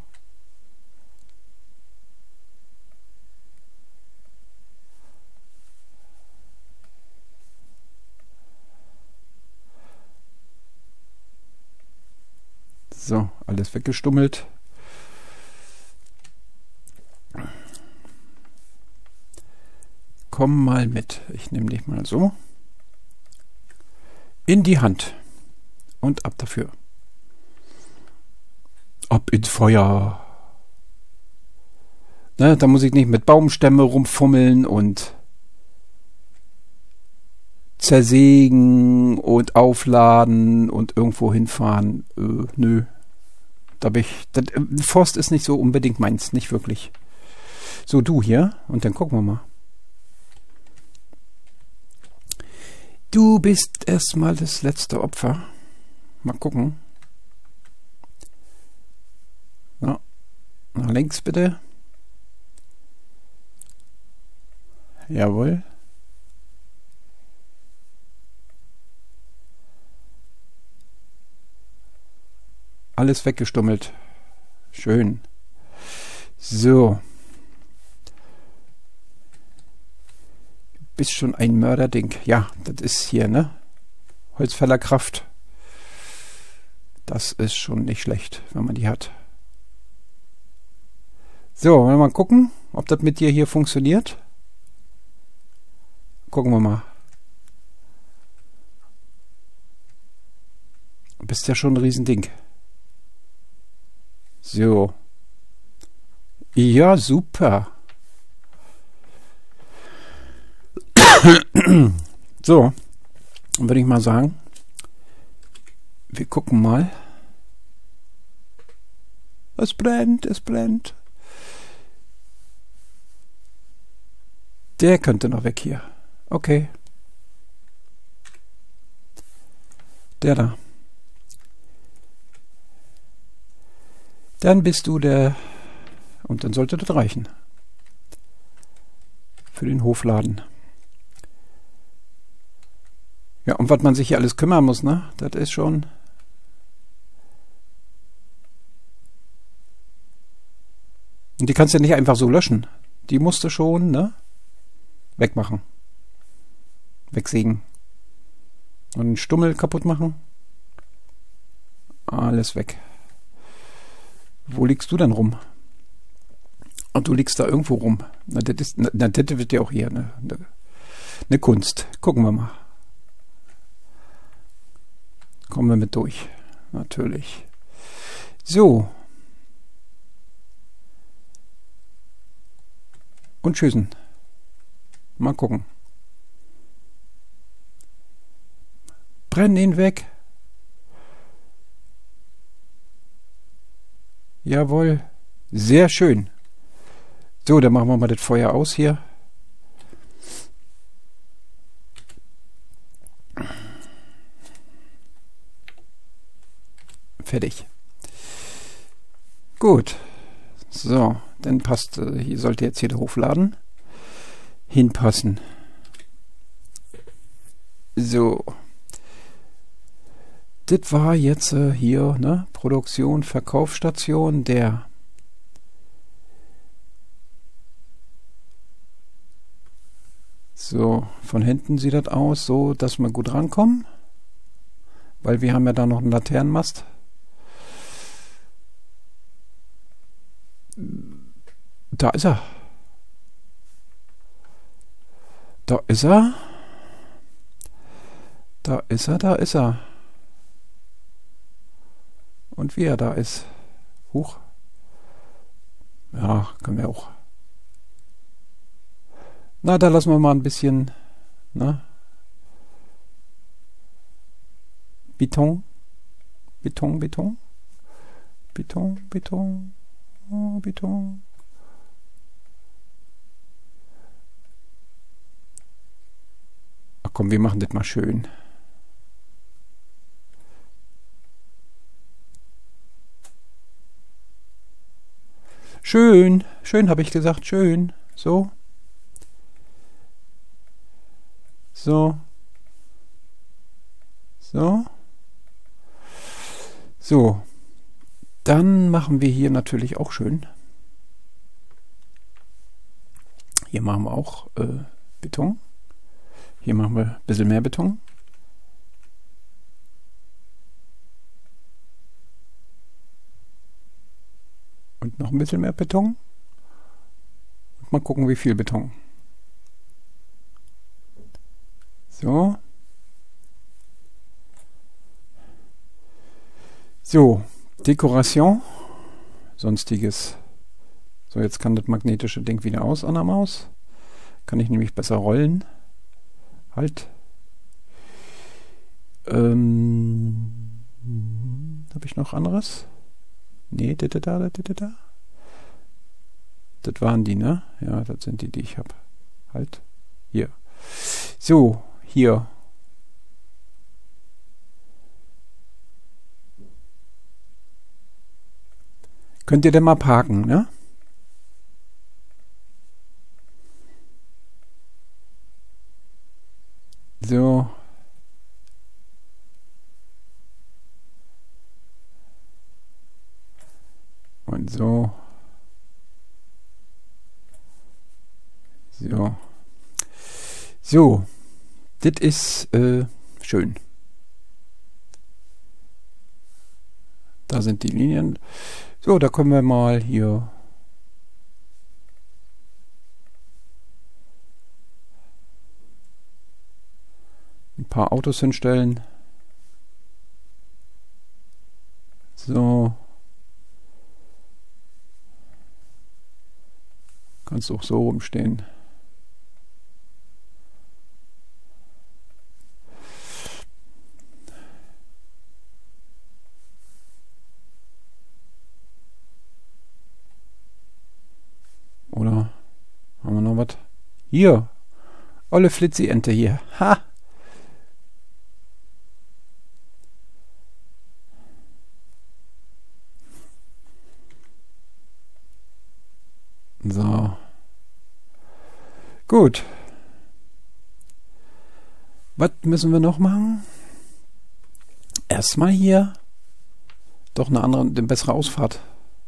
Speaker 1: So, alles weggestummelt. Komm mal mit. Ich nehme dich mal so in die Hand und ab dafür. Ab ins Feuer. Ne, da muss ich nicht mit Baumstämme rumfummeln und zersägen und aufladen und irgendwo hinfahren. Äh, nö. Da bin ich, das, äh, Forst ist nicht so unbedingt meins, nicht wirklich. So, du hier, und dann gucken wir mal. Du bist erstmal das letzte Opfer. Mal gucken. Ja. Nach links bitte. Jawohl. Alles weggestummelt. Schön. So. Du bist schon ein Mörderding. Ja, das ist hier, ne? Holzfällerkraft. Das ist schon nicht schlecht, wenn man die hat. So, wollen wir mal gucken, ob das mit dir hier funktioniert. Gucken wir mal. Du bist ja schon ein Riesending. So. Ja, super. So. Dann würde ich mal sagen, wir gucken mal. Es brennt, es brennt. Der könnte noch weg hier. Okay. Der da. Dann bist du der... Und dann sollte das reichen. Für den Hofladen. Ja, um was man sich hier alles kümmern muss, ne? Das ist schon... Und die kannst du nicht einfach so löschen. Die musst du schon, ne? Wegmachen. Wegsägen. Und einen Stummel kaputt machen. Alles weg. Wo liegst du denn rum? Und du liegst da irgendwo rum. Na, das ist, na, das wird ja auch hier eine, eine, eine Kunst. Gucken wir mal. Kommen wir mit durch. Natürlich. So. Und tschüssen. Mal gucken. Brenn ihn weg. Jawohl. Sehr schön. So, dann machen wir mal das Feuer aus hier. Fertig. Gut. So, dann passt, hier sollte jetzt hier der Hofladen hinpassen. So. Das war jetzt äh, hier, ne? Produktion, Verkaufsstation, der so, von hinten sieht das aus, so, dass wir gut rankommen. Weil wir haben ja da noch einen Laternenmast. Da ist er. Da ist er. Da ist er, da ist er. Und wie er da ist. Huch. Ja, können wir auch. Na, da lassen wir mal ein bisschen, ne? Beton. Beton, Beton. Beton, Beton. Oh, Beton. Ach komm, wir machen das mal schön. Schön, schön habe ich gesagt, schön. So. So. So. So. Dann machen wir hier natürlich auch schön. Hier machen wir auch äh, Beton. Hier machen wir ein bisschen mehr Beton. Und noch ein bisschen mehr Beton. Und mal gucken, wie viel Beton. So. So, Dekoration. Sonstiges. So, jetzt kann das magnetische Ding wieder aus an der Maus. Kann ich nämlich besser rollen. Halt. Ähm, habe ich noch anderes? Nee, da, da, da, da, da. Das waren die, ne? Ja, das sind die, die ich habe. Halt. Hier. So, hier. Könnt ihr denn mal parken, ne? So. Und so. So. So. Das ist äh, schön. Da sind die Linien. So, da können wir mal hier ein paar Autos hinstellen. So. Kannst auch so rumstehen. Oder haben wir noch was? Hier. Olle Flitzi-Ente hier. Ha! So. Gut. Was müssen wir noch machen? Erstmal hier doch eine andere, eine bessere Ausfahrt.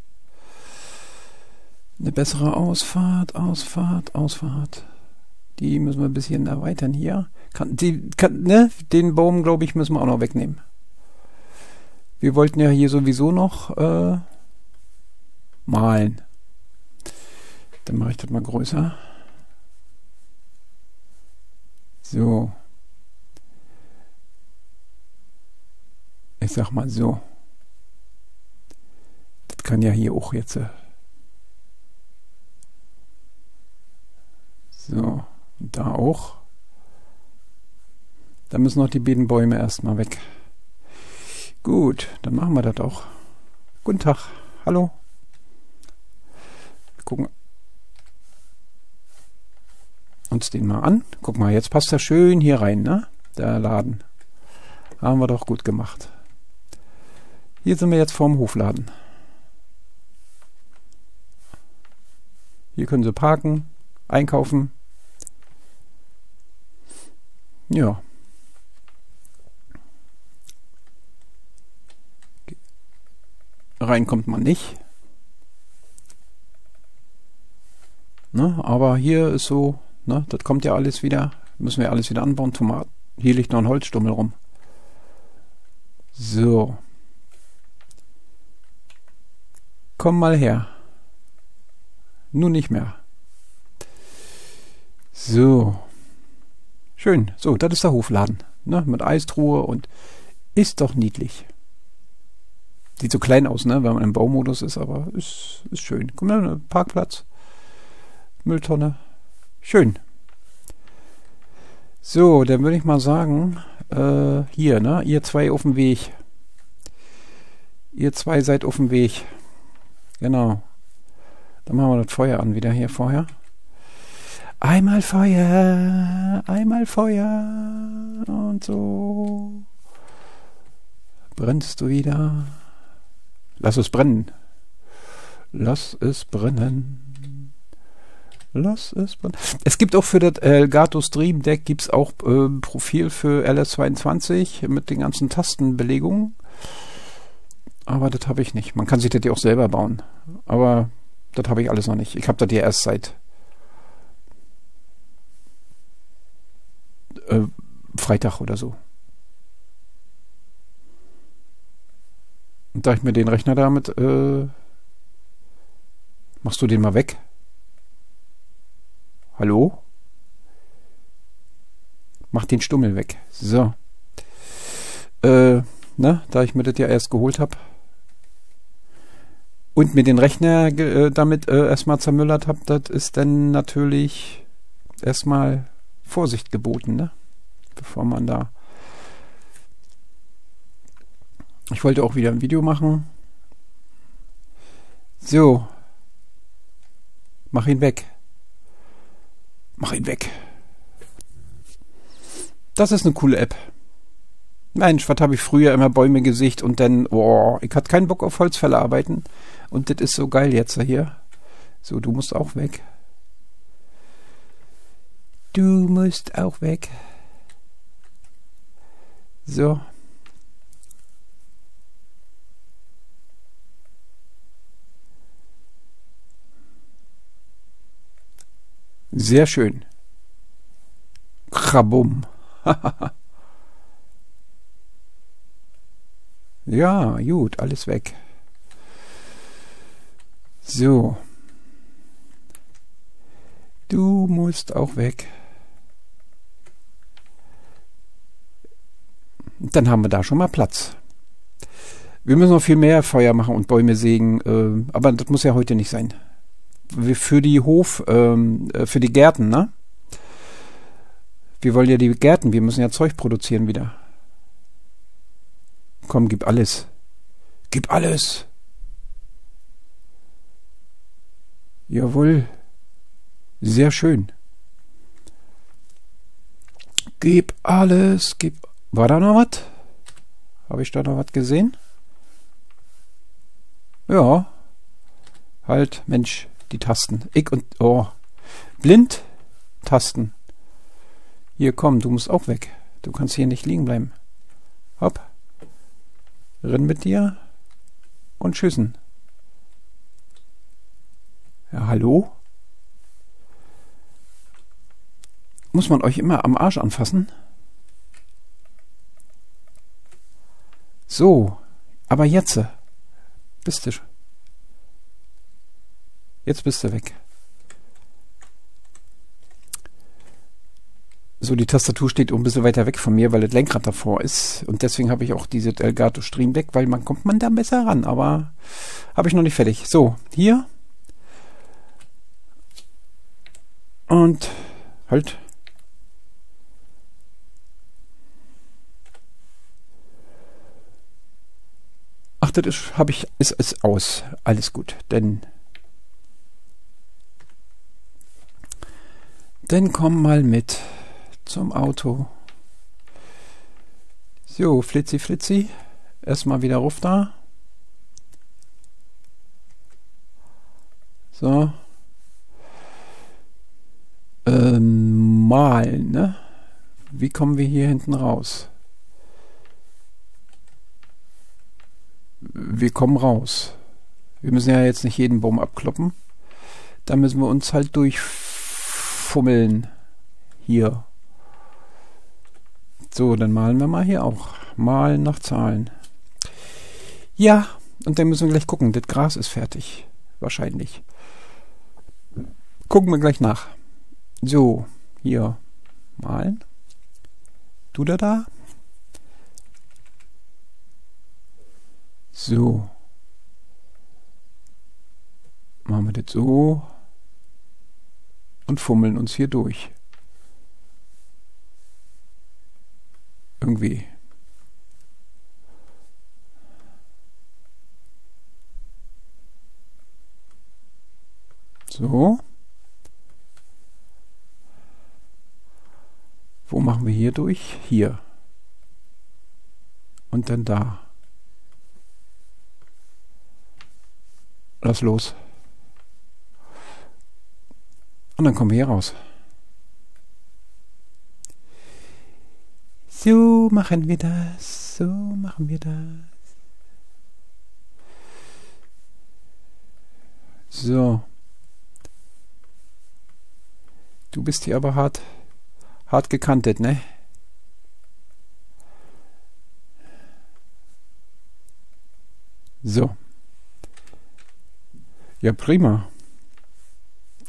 Speaker 1: Eine bessere Ausfahrt, Ausfahrt, Ausfahrt. Die müssen wir ein bisschen erweitern hier. Kann, die, kann, ne? Den Baum, glaube ich, müssen wir auch noch wegnehmen. Wir wollten ja hier sowieso noch äh, malen. Dann mache ich das mal größer. So. Ich sag mal so. Das kann ja hier auch jetzt. So. Und da auch. Da müssen noch die beiden Bäume erstmal weg. Gut, dann machen wir das auch. Guten Tag. Hallo. Wir gucken uns den mal an. Guck mal, jetzt passt er schön hier rein, ne? Der Laden. Haben wir doch gut gemacht. Hier sind wir jetzt vorm Hofladen. Hier können Sie parken, einkaufen. Ja. Rein kommt man nicht. Ne? Aber hier ist so, ne? Das kommt ja alles wieder. Müssen wir alles wieder anbauen. Tomaten. Hier liegt noch ein Holzstummel rum. So. Komm mal her. Nun nicht mehr. So. Schön. So, das ist der Hofladen. Ne? Mit Eistruhe und ist doch niedlich. Sieht so klein aus, ne? Wenn man im Baumodus ist, aber ist, ist schön. Guck mal, Parkplatz. Mülltonne. Schön. So, dann würde ich mal sagen, äh, hier, ne? Ihr zwei auf dem Weg. Ihr zwei seid auf dem Weg. Genau. Dann machen wir das Feuer an wieder hier vorher. Einmal Feuer, einmal Feuer und so. Brennst du wieder? Lass es brennen. Lass es brennen. Lass es brennen. Es gibt auch für das Elgato Stream Deck gibt's auch äh, Profil für L S zweiundzwanzig mit den ganzen Tastenbelegungen. Aber das habe ich nicht. Man kann sich das ja auch selber bauen. Aber das habe ich alles noch nicht. Ich habe das ja erst seit äh, Freitag oder so. Und da ich mir den Rechner damit äh, Machst du den mal weg? Hallo? Mach den Stummel weg. So. Äh, ne, da ich mir das ja erst geholt habe und mir den Rechner äh, damit äh, erstmal zermüllert habe, das ist dann natürlich erstmal Vorsicht geboten, ne? Bevor man da... Ich wollte auch wieder ein Video machen. So. Mach ihn weg. Mach ihn weg. Das ist eine coole App. Mensch, was habe ich früher immer Bäume gesicht und dann, oh, ich hatte keinen Bock auf Holzfäller arbeiten. Und das ist so geil jetzt hier. So, du musst auch weg. Du musst auch weg. So. Sehr schön. Krabum. Ja, gut, alles weg. So. Du musst auch weg. Dann haben wir da schon mal Platz. Wir müssen noch viel mehr Feuer machen und Bäume sägen, äh, aber das muss ja heute nicht sein. Für die Hof, ähm, für die Gärten, ne? Wir wollen ja die Gärten, wir müssen ja Zeug produzieren wieder. Komm, gib alles. Gib alles. Jawohl. Sehr schön. Gib alles. Gib. War da noch was? Habe ich da noch was gesehen? Ja. Halt, Mensch, die Tasten. Ich und... Oh. Blind. Tasten. Hier, komm, du musst auch weg. Du kannst hier nicht liegen bleiben. Hopp. Renn mit dir. Und schießen. Ja, hallo? Muss man euch immer am Arsch anfassen? So. Aber jetzt. Bist du. Jetzt bist du weg. So, die Tastatur steht ein bisschen weiter weg von mir, weil das Lenkrad davor ist. Und deswegen habe ich auch dieses Elgato Stream Deck, weil man kommt man da besser ran. Aber habe ich noch nicht fertig. So, hier. Und halt. Ach, das ist, habe ich, ist, ist aus. Alles gut. Denn Dann komm mal mit zum Auto. So, Flitzi Flitzi. Erstmal wieder ruf da. So. Ähm, malen, ne? Wie kommen wir hier hinten raus? Wir kommen raus. Wir müssen ja jetzt nicht jeden Baum abkloppen. Da müssen wir uns halt durchfummeln. Hier. So, dann malen wir mal hier auch. Malen nach Zahlen. Ja, und dann müssen wir gleich gucken. Das Gras ist fertig. Wahrscheinlich. Gucken wir gleich nach. So, hier. Malen. Du da da. So. Machen wir das so. Und fummeln uns hier durch. Irgendwie. So. Wo machen wir hier durch? Hier. Und dann da. Lass los. Und dann kommen wir hier raus. So machen wir das. So machen wir das. So. Du bist hier aber hart, hart gekantet, ne? So. Ja, prima.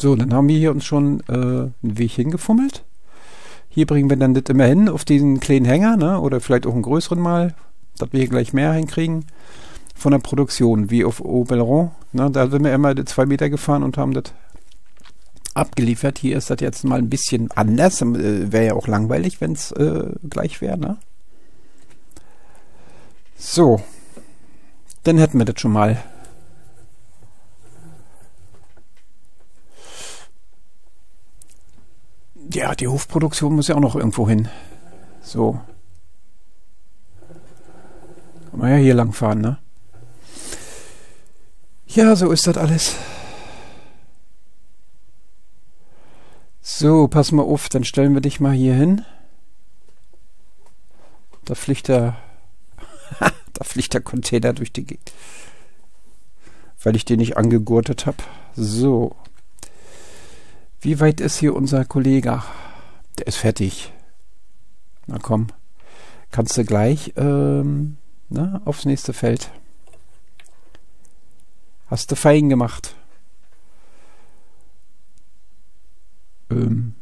Speaker 1: So, dann haben wir hier uns schon äh, einen Weg hingefummelt. Hier bringen wir dann das immer hin auf diesen kleinen Hänger, ne? Oder vielleicht auch einen größeren mal, dass wir hier gleich mehr hinkriegen von der Produktion, wie auf Oberon. Ne? Da sind wir immer zwei Meter gefahren und haben das abgeliefert. Hier ist das jetzt mal ein bisschen anders. Äh, wäre ja auch langweilig, wenn es äh, gleich wäre. Ne? So, dann hätten wir das schon mal. Ja, die Hofproduktion muss ja auch noch irgendwo hin. So. Kann man ja hier lang fahren, ne? Ja, so ist das alles. So, pass mal auf, dann stellen wir dich mal hier hin. Da fliegt der, da fliegt der Container durch die Gegend. Weil ich den nicht angegurtet habe. So. Wie weit ist hier unser Kollege? Der ist fertig. Na komm. Kannst du gleich ähm, na, aufs nächste Feld. Hast du fein gemacht. Ähm.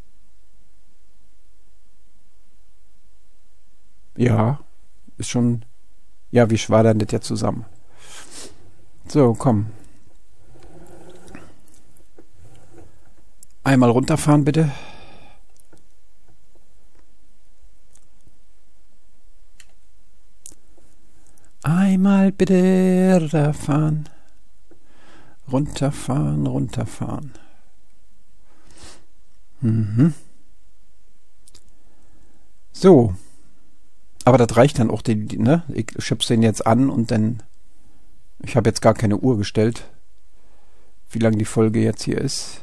Speaker 1: Ja. Ist schon... Ja, wie schwadern das jetzt zusammen? So, komm. Einmal runterfahren, bitte. Einmal bitte runterfahren. Runterfahren, runterfahren. Mhm. So. Aber das reicht dann auch, die, die, ne? Ich schöpfe den jetzt an und dann... Ich habe jetzt gar keine Uhr gestellt, wie lang die Folge jetzt hier ist.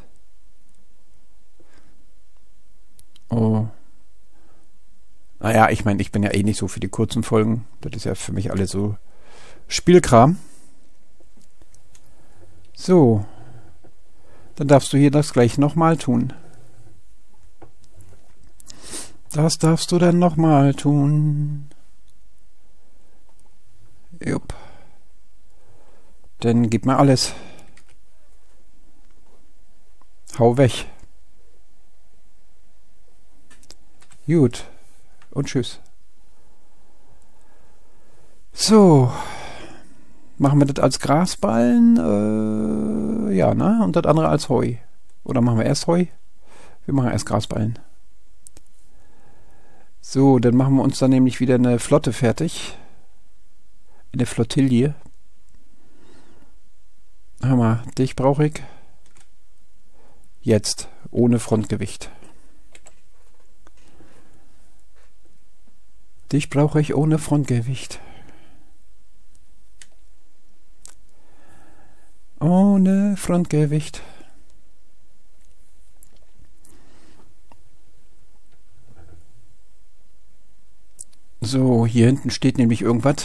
Speaker 1: Oh. Naja, ich meine, ich bin ja eh nicht so für die kurzen Folgen. Das ist ja für mich alles so Spielkram. So. Dann darfst du hier das gleich nochmal tun. Das darfst du dann nochmal tun. Jupp. Dann gib mir alles. Hau weg. Gut. Und tschüss. So. Machen wir das als Grasballen? Äh, ja, ne? Und das andere als Heu. Oder machen wir erst Heu? Wir machen erst Grasballen. So, dann machen wir uns dann nämlich wieder eine Flotte fertig. Eine Flottille. Hör mal, dich brauche ich jetzt ohne Frontgewicht. Dich brauche ich ohne Frontgewicht. Ohne Frontgewicht. So, hier hinten steht nämlich irgendwas.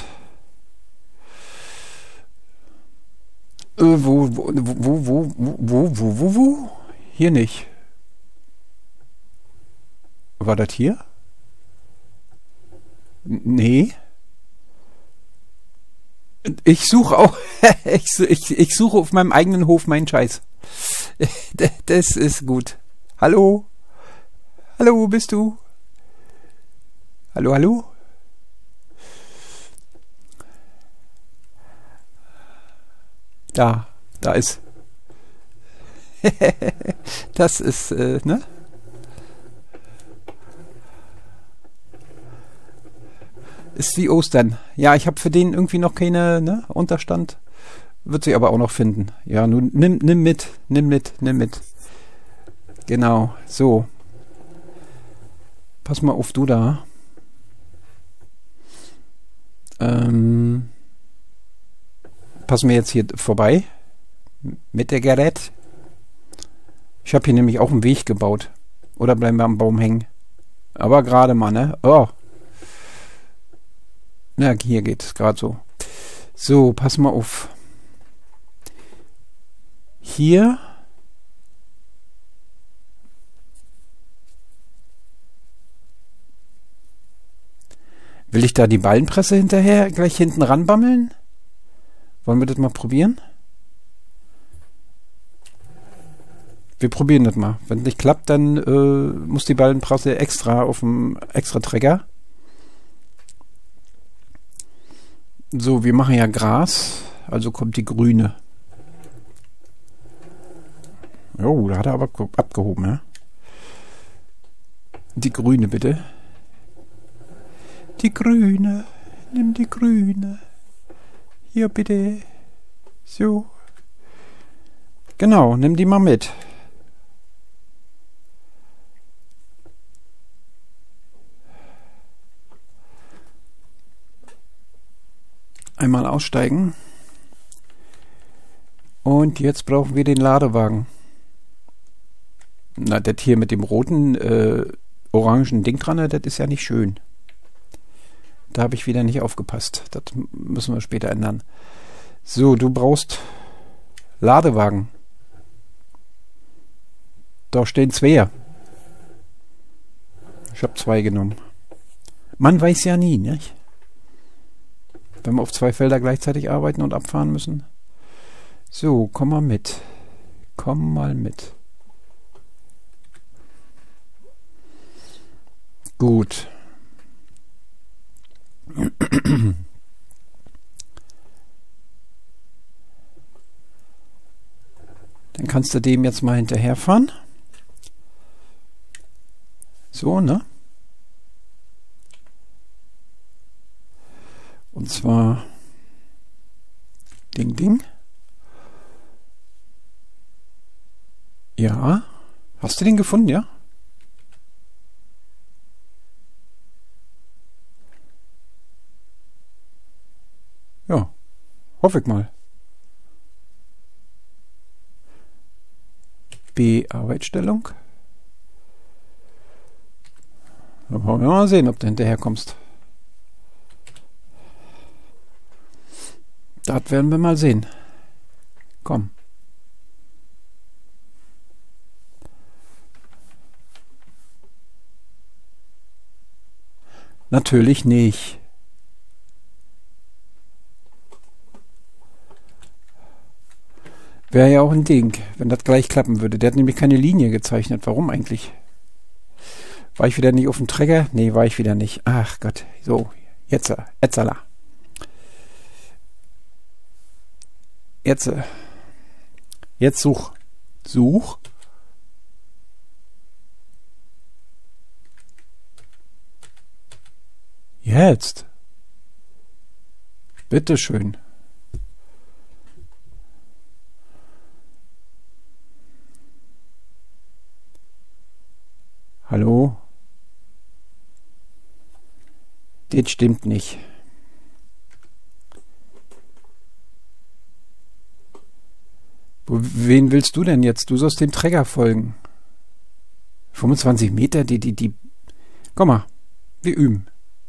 Speaker 1: Äh, wo, wo, wo, wo, wo, wo, wo, wo? Hier nicht. War das hier? Nee. Ich suche auch, ich, ich, ich suche auf meinem eigenen Hof meinen Scheiß. Das ist gut. Hallo? Hallo, wo bist du? Hallo, hallo? Da, da ist. Das ist, äh, ne? Ist wie Ostern. Ja, ich habe für den irgendwie noch keine, ne, Unterstand. Wird sich aber auch noch finden. Ja, nun nimm, nimm mit, nimm mit, nimm mit. Genau, so. Pass mal auf, du da. Ähm, pass mir jetzt hier vorbei. Mit der Gerät. Ich habe hier nämlich auch einen Weg gebaut. Oder bleiben wir am Baum hängen? Aber gerade mal, ne? Oh. Ja, hier geht es gerade so. So, pass mal auf. Hier. Will ich da die Ballenpresse hinterher gleich hinten ranbammeln? Wollen wir das mal probieren? Wir probieren das mal. Wenn es nicht klappt, dann äh, muss die Ballenpresse extra auf dem extra Trecker. So, wir machen ja Gras, also kommt die grüne. Oh, da hat er aber abgehoben, ja? Die grüne, bitte. Die grüne. Nimm die grüne. Hier, bitte. So. Genau, nimm die mal mit. Einmal aussteigen. Und jetzt brauchen wir den Ladewagen. Na, das hier mit dem roten, äh, orangen Ding dran, das ist ja nicht schön. Da habe ich wieder nicht aufgepasst. Das müssen wir später ändern. So, du brauchst Ladewagen. Da stehen zwei. Ich habe zwei genommen. Man weiß ja nie, nicht? Wenn wir auf zwei Felder gleichzeitig arbeiten und abfahren müssen. So, komm mal mit. Komm mal mit. Gut. Dann kannst du dem jetzt mal hinterherfahren. So, ne? Und zwar Ding, Ding. Ja. Hast du den gefunden, ja? Ja. Hoffe ich mal. Bearbeitstellung. Da wollen wir mal sehen, ob du hinterher kommst. Das werden wir mal sehen. Komm. Natürlich nicht. Wäre ja auch ein Ding, wenn das gleich klappen würde. Der hat nämlich keine Linie gezeichnet. Warum eigentlich? War ich wieder nicht auf dem Trecker? Nee, war ich wieder nicht. Ach Gott. So, jetzt, etzala. Jetzt, jetzt such. Such. Jetzt. Bitteschön. Hallo? Das stimmt nicht. Wo, wen willst du denn jetzt? Du sollst dem Träger folgen. fünfundzwanzig Meter, die, die, die... Komm mal, wir üben.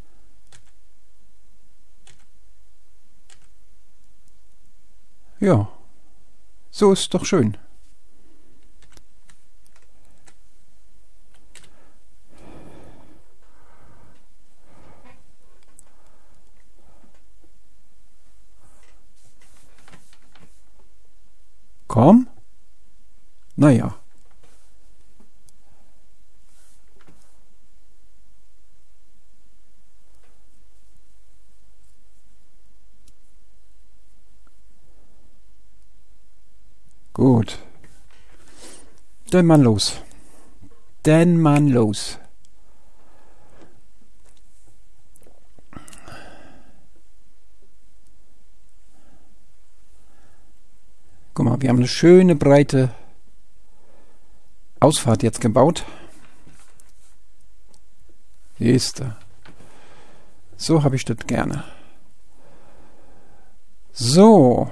Speaker 1: Ja, so ist doch schön. Komm. Naja. Gut. Dann mal los. Dann mal los. Guck mal, wir haben eine schöne breite Ausfahrt jetzt gebaut. Siehst du. So habe ich das gerne. So.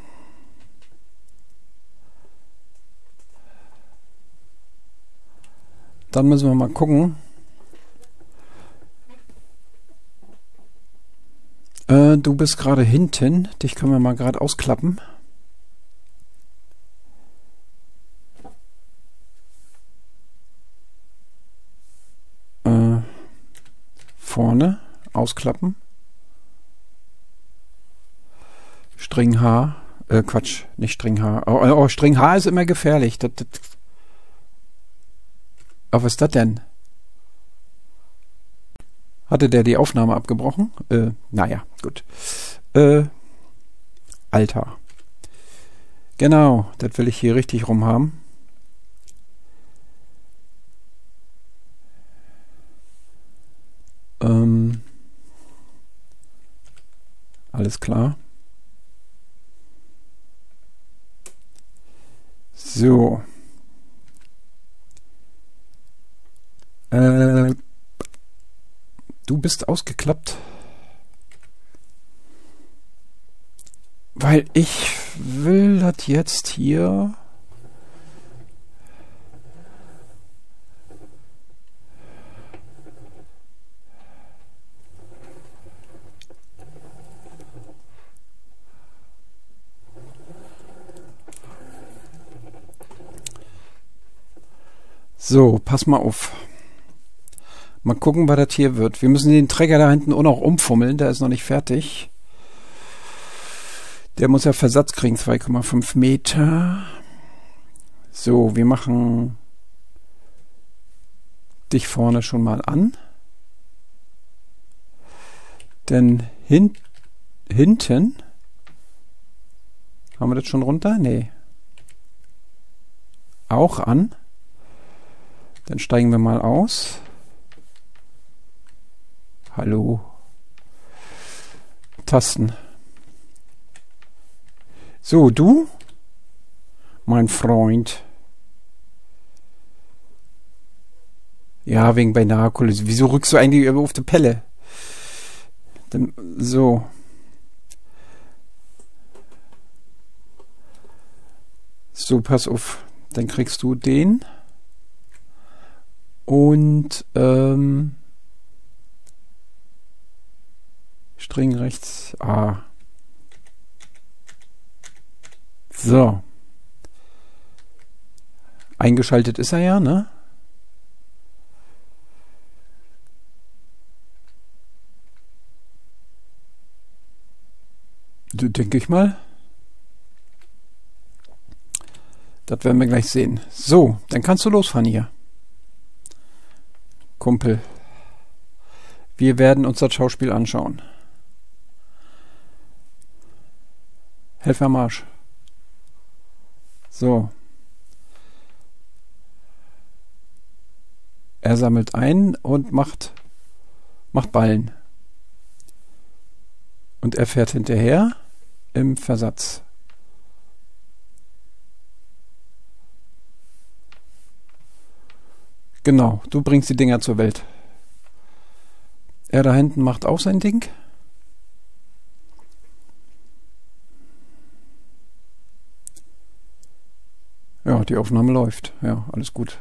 Speaker 1: Dann müssen wir mal gucken. Äh, du bist gerade hinten. Dich können wir mal gerade ausklappen. Äh, vorne ausklappen. String H. Äh, Quatsch, nicht String H. Oh, oh, String H ist immer gefährlich. Das, das Aber was ist das denn? Hatte der die Aufnahme abgebrochen? Äh, naja, gut. Äh, Alter. Genau, das will ich hier richtig rum haben. Ähm, alles klar. So. Äh, du bist ausgeklappt. Weil ich will das jetzt hier... So, pass mal auf. Mal gucken, was das hier wird. Wir müssen den Träger da hinten auch noch umfummeln. Der ist noch nicht fertig. Der muss ja Versatz kriegen, zwei Komma fünf Meter. So, wir machen dich vorne schon mal an. Denn hin, hinten... Haben wir das schon runter? Nee. Auch an. Dann steigen wir mal aus. Hallo. Tasten. So, du, mein Freund. Ja, wegen beinahe Kulisse. Wieso rückst du eigentlich auf die Pelle? Dann, so. So, pass auf. Dann kriegst du den. Und, ähm, String rechts. Ah. So. Eingeschaltet ist er ja, ne? Denke ich mal. Das werden wir gleich sehen. So, dann kannst du losfahren hier. Kumpel. Wir werden uns das Schauspiel anschauen. Helfer Marsch. So. Er sammelt ein und macht, macht Ballen. Und er fährt hinterher im Versatz. Genau, du bringst die Dinger zur Welt. Er da hinten macht auch sein Ding. Ja, die Aufnahme läuft. Ja, alles gut.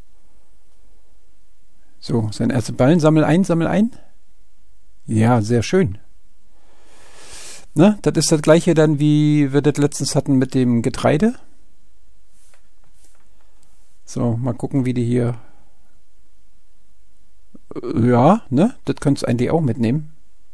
Speaker 1: So, sein erster Ballen. Sammel ein, sammel ein. Ja, sehr schön. Ne, das ist das gleiche dann, wie wir das letztens hatten mit dem Getreide. So, mal gucken, wie die hier... Ja, ne, das könntest du eigentlich auch mitnehmen.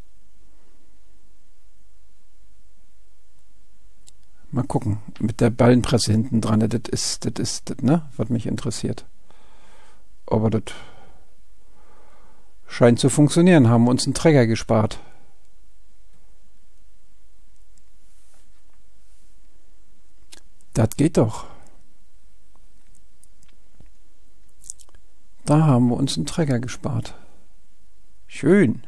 Speaker 1: Mal gucken, mit der Ballenpresse hinten dran, das ist, das ist, das, ne, was mich interessiert. Aber das scheint zu funktionieren, haben wir uns einen Träger gespart. Das geht doch. Da haben wir uns einen Träger gespart. Schön.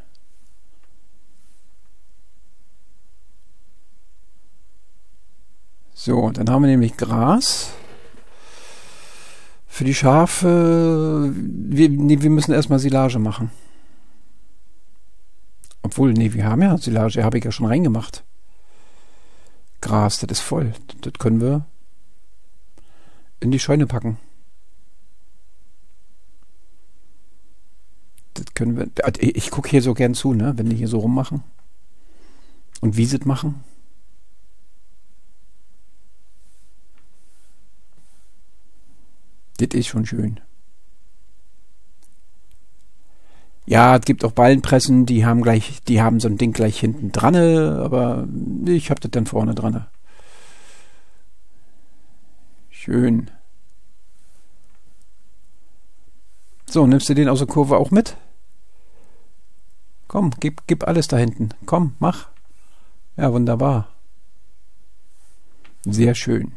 Speaker 1: So, dann haben wir nämlich Gras. Für die Schafe... Wir, nee, wir müssen erstmal Silage machen. Obwohl, nee, wir haben ja Silage, habe ich ja schon reingemacht. Gras, das ist voll. Das können wir in die Scheune packen. Das können wir... Ich gucke hier so gern zu, ne, wenn die hier so rummachen. Und wie sie es machen. Das ist schon schön. Ja, es gibt auch Ballenpressen, die haben gleich, die haben so ein Ding gleich hinten dran, aber ich habe das dann vorne dran. Schön. So, nimmst du den aus der Kurve auch mit? Komm, gib, gib alles da hinten. Komm, mach. Ja, wunderbar. Sehr schön.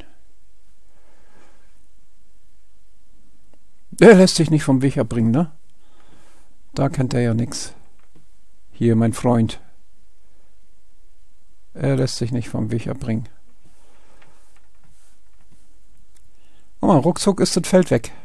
Speaker 1: Der lässt sich nicht vom Weg abbringen, ne? Da kennt er ja nichts. Hier, mein Freund. Er lässt sich nicht vom Weg abbringen. Guck mal, ruckzuck ist das Feld weg.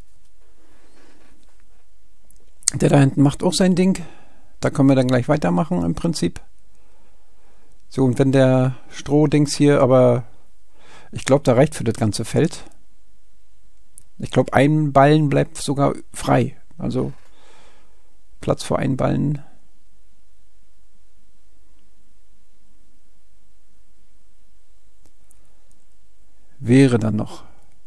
Speaker 1: Der da hinten macht auch sein Ding. Da können wir dann gleich weitermachen im Prinzip. So, und wenn der Strohdings hier, aber ich glaube, da reicht für das ganze Feld. Ich glaube, ein Ballen bleibt sogar frei. Also Platz für einen Ballen. Wäre dann noch.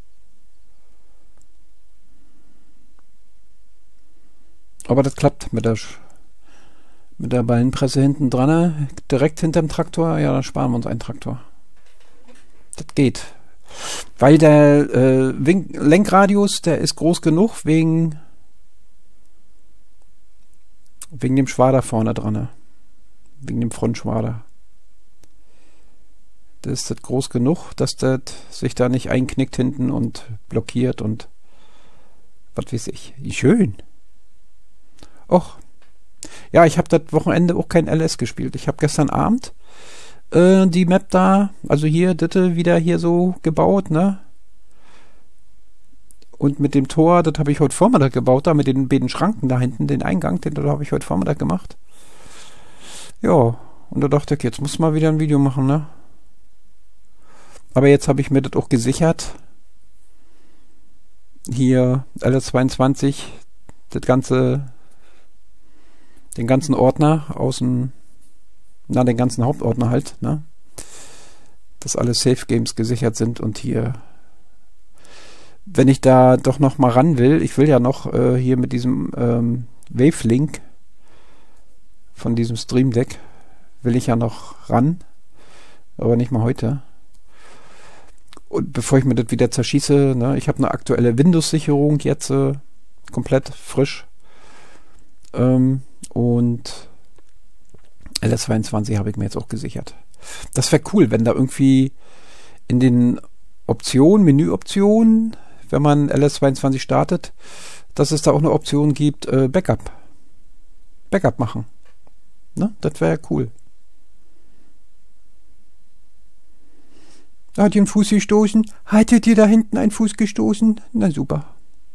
Speaker 1: Aber das klappt mit der, mit der Ballenpresse hinten dran, direkt hinterm Traktor. Ja, dann sparen wir uns einen Traktor. Das geht. Weil der äh, Wink Lenkradius, der ist groß genug wegen wegen dem Schwader vorne dran. Wegen dem Frontschwader. Das ist das groß genug, dass das sich da nicht einknickt hinten und blockiert und was weiß ich. Schön. Och. Ja, ich habe das Wochenende auch kein L S gespielt. Ich habe gestern Abend äh, die Map da, also hier, Ditte, wieder hier so gebaut, ne? Und mit dem Tor, das habe ich heute Vormittag gebaut, da mit den beiden Schranken da hinten, den Eingang, den habe ich heute Vormittag gemacht. Ja, und da dachte ich, jetzt muss mal wieder ein Video machen, ne? Aber jetzt habe ich mir das auch gesichert. Hier L S zweiundzwanzig, das ganze, den ganzen Ordner aus dem, na, den ganzen Hauptordner halt, ne? Dass alle Safe Games gesichert sind und hier, wenn ich da doch noch mal ran will, ich will ja noch äh, hier mit diesem ähm, Wavelink von diesem Stream Deck, will ich ja noch ran, aber nicht mal heute. Und bevor ich mir das wieder zerschieße, ne, ich habe eine aktuelle Windows-Sicherung jetzt äh, komplett frisch. Ähm, und L S zweiundzwanzig habe ich mir jetzt auch gesichert. Das wäre cool, wenn da irgendwie in den Optionen, Menüoptionen, wenn man L S zweiundzwanzig startet, dass es da auch eine Option gibt, äh, Backup. Backup machen. Ne? Das wäre cool. Da hat ihr einen Fuß gestoßen. Hattet ihr da hinten einen Fuß gestoßen? Na super.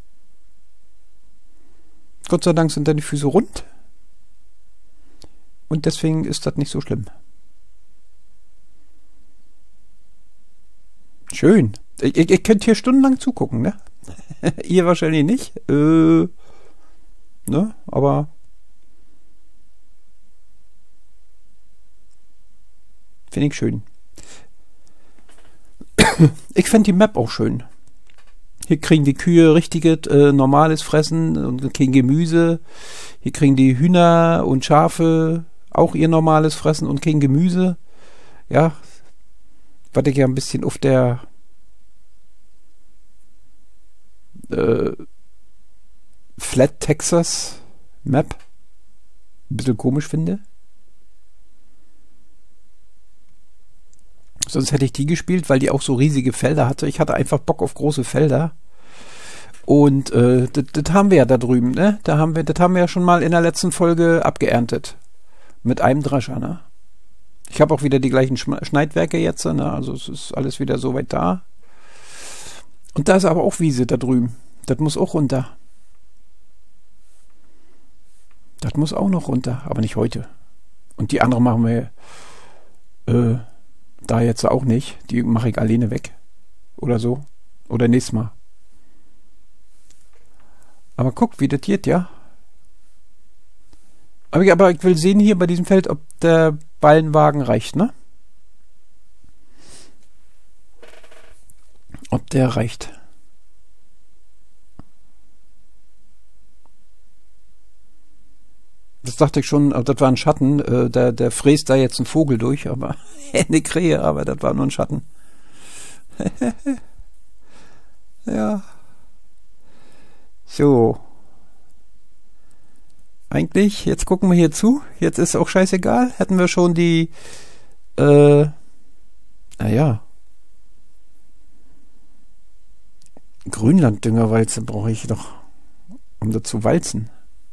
Speaker 1: Gott sei Dank sind deine Füße rund. Und deswegen ist das nicht so schlimm. Schön. Ihr, ihr könnt hier stundenlang zugucken, ne? Ihr wahrscheinlich nicht. Äh, ne? Aber finde ich schön. Ich fände die Map auch schön. Hier kriegen die Kühe richtiges, äh, normales Fressen und kriegen Gemüse. Hier kriegen die Hühner und Schafe auch ihr normales Fressen und kriegen Gemüse. Ja, was ich ja ein bisschen auf der äh, Flat Texas Map ein bisschen komisch finde. Sonst hätte ich die gespielt, weil die auch so riesige Felder hatte. Ich hatte einfach Bock auf große Felder. Und äh, das haben wir ja da drüben, ne? Da haben wir, das haben wir ja schon mal in der letzten Folge abgeerntet. Mit einem Drescher, ne? Ich habe auch wieder die gleichen Schneidwerke jetzt, ne? Also es ist alles wieder so weit da. Und da ist aber auch Wiese da drüben. Das muss auch runter. Das muss auch noch runter, aber nicht heute. Und die andere machen wir äh, da jetzt auch nicht. Die mache ich alleine weg. Oder so. Oder nächstes Mal. Aber guck, wie das geht, ja. Aber ich, aber ich will sehen hier bei diesem Feld, ob der Ballenwagen reicht, ne? Ob der reicht. Das dachte ich schon, das war ein Schatten. Äh, der, der fräst da jetzt ein Vogel durch, aber eine Krähe, aber das war nur ein Schatten. Ja. So. eigentlich, jetzt gucken wir hier zu. Jetzt ist auch scheißegal. Hätten wir schon die, äh, naja, Grünlanddüngerwalze brauche ich doch, um das zu walzen.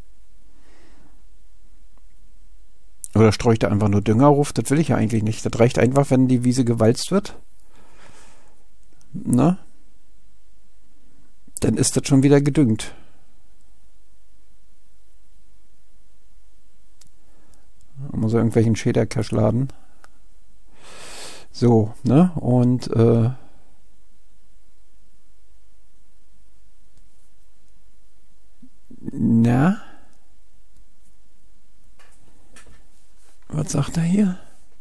Speaker 1: Oder streue ich da einfach nur Dünger auf? Das will ich ja eigentlich nicht. Das reicht einfach, wenn die Wiese gewalzt wird. Na? Dann ist das schon wieder gedüngt. Man muss irgendwelchen Schädercash laden. So, ne? Und äh, na? Was sagt er hier?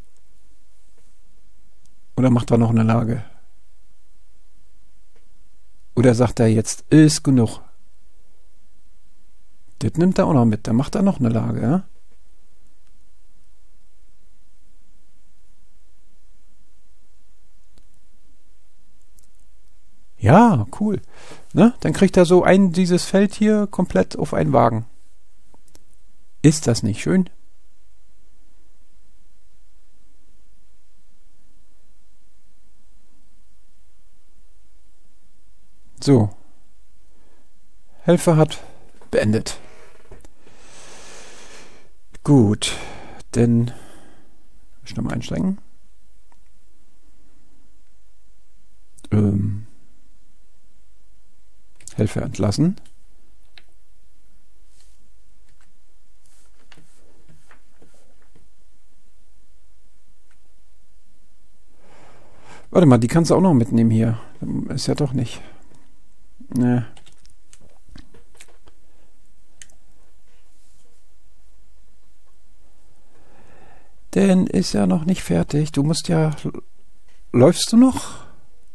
Speaker 1: Oder macht er noch eine Lage? Oder sagt er jetzt, ist genug? Das nimmt er auch noch mit. Da macht er noch eine Lage, ja? Ja, cool. Ne? Dann kriegt er so ein dieses Feld hier komplett auf einen Wagen. Ist das nicht schön? So. Helfer hat beendet. Gut. Dann schnell mal einsteigen. Ähm. Helfer entlassen. Warte mal, die kannst du auch noch mitnehmen hier. Ist ja doch nicht. Ne. Denn ist ja noch nicht fertig. Du musst ja... Läufst du noch?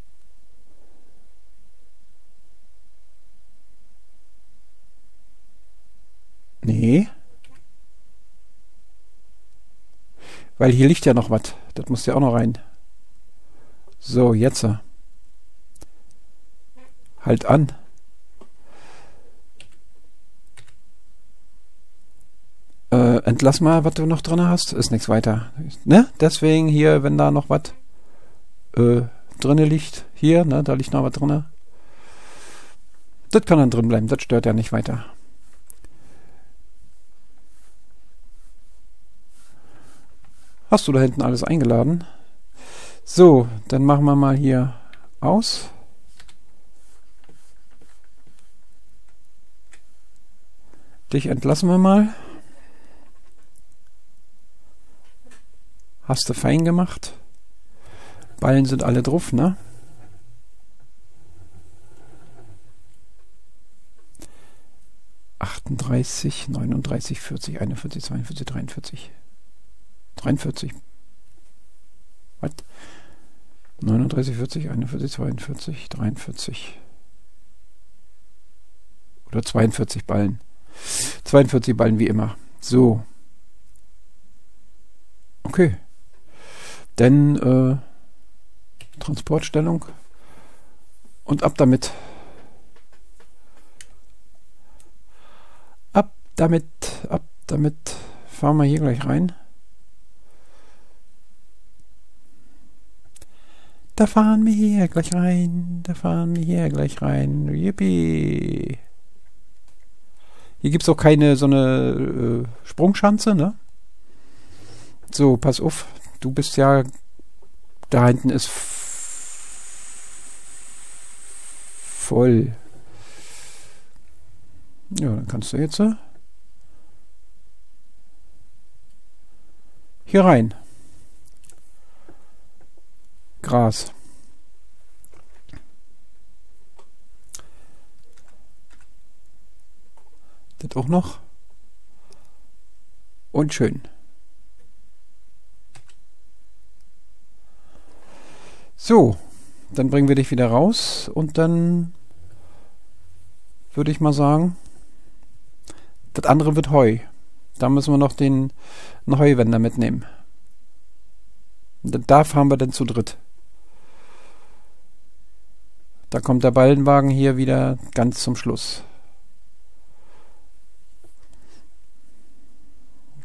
Speaker 1: Nee. Weil hier liegt ja noch was. Das muss ja auch noch rein. So, jetzt. Halt an. Äh, entlass mal, was du noch drin hast. Ist nichts weiter. Ne? Deswegen hier, wenn da noch was äh, drinne liegt. Hier, ne? Da liegt noch was drinne. Das kann dann drin bleiben. Das stört ja nicht weiter. Hast du da hinten alles eingeladen? So, dann machen wir mal hier aus. Dich entlassen wir mal. Hast du fein gemacht. Ballen sind alle drauf, ne? achtunddreißig, neununddreißig, vierzig, einundvierzig, zweiundvierzig, dreiundvierzig. dreiundvierzig. Was? neununddreißig, vierzig, einundvierzig, zweiundvierzig, dreiundvierzig. Oder zweiundvierzig Ballen. zweiundvierzig Ballen wie immer. So. Okay. Dann äh, Transportstellung. Und ab damit. Ab damit. Ab damit. Fahren wir hier gleich rein. Da fahren wir hier gleich rein. Da fahren wir hier gleich rein. Yippie. Hier gibt es auch keine so eine äh, Sprungschanze, ne? So, pass auf. Du bist ja... Da hinten ist voll. Ja, dann kannst du jetzt äh, hier rein. Gras. Das auch noch. Und schön. So, dann bringen wir dich wieder raus und dann würde ich mal sagen, das andere wird Heu. Da müssen wir noch den einen Heuwender mitnehmen. Da fahren wir dann zu dritt. Da kommt der Ballenwagen hier wieder ganz zum Schluss.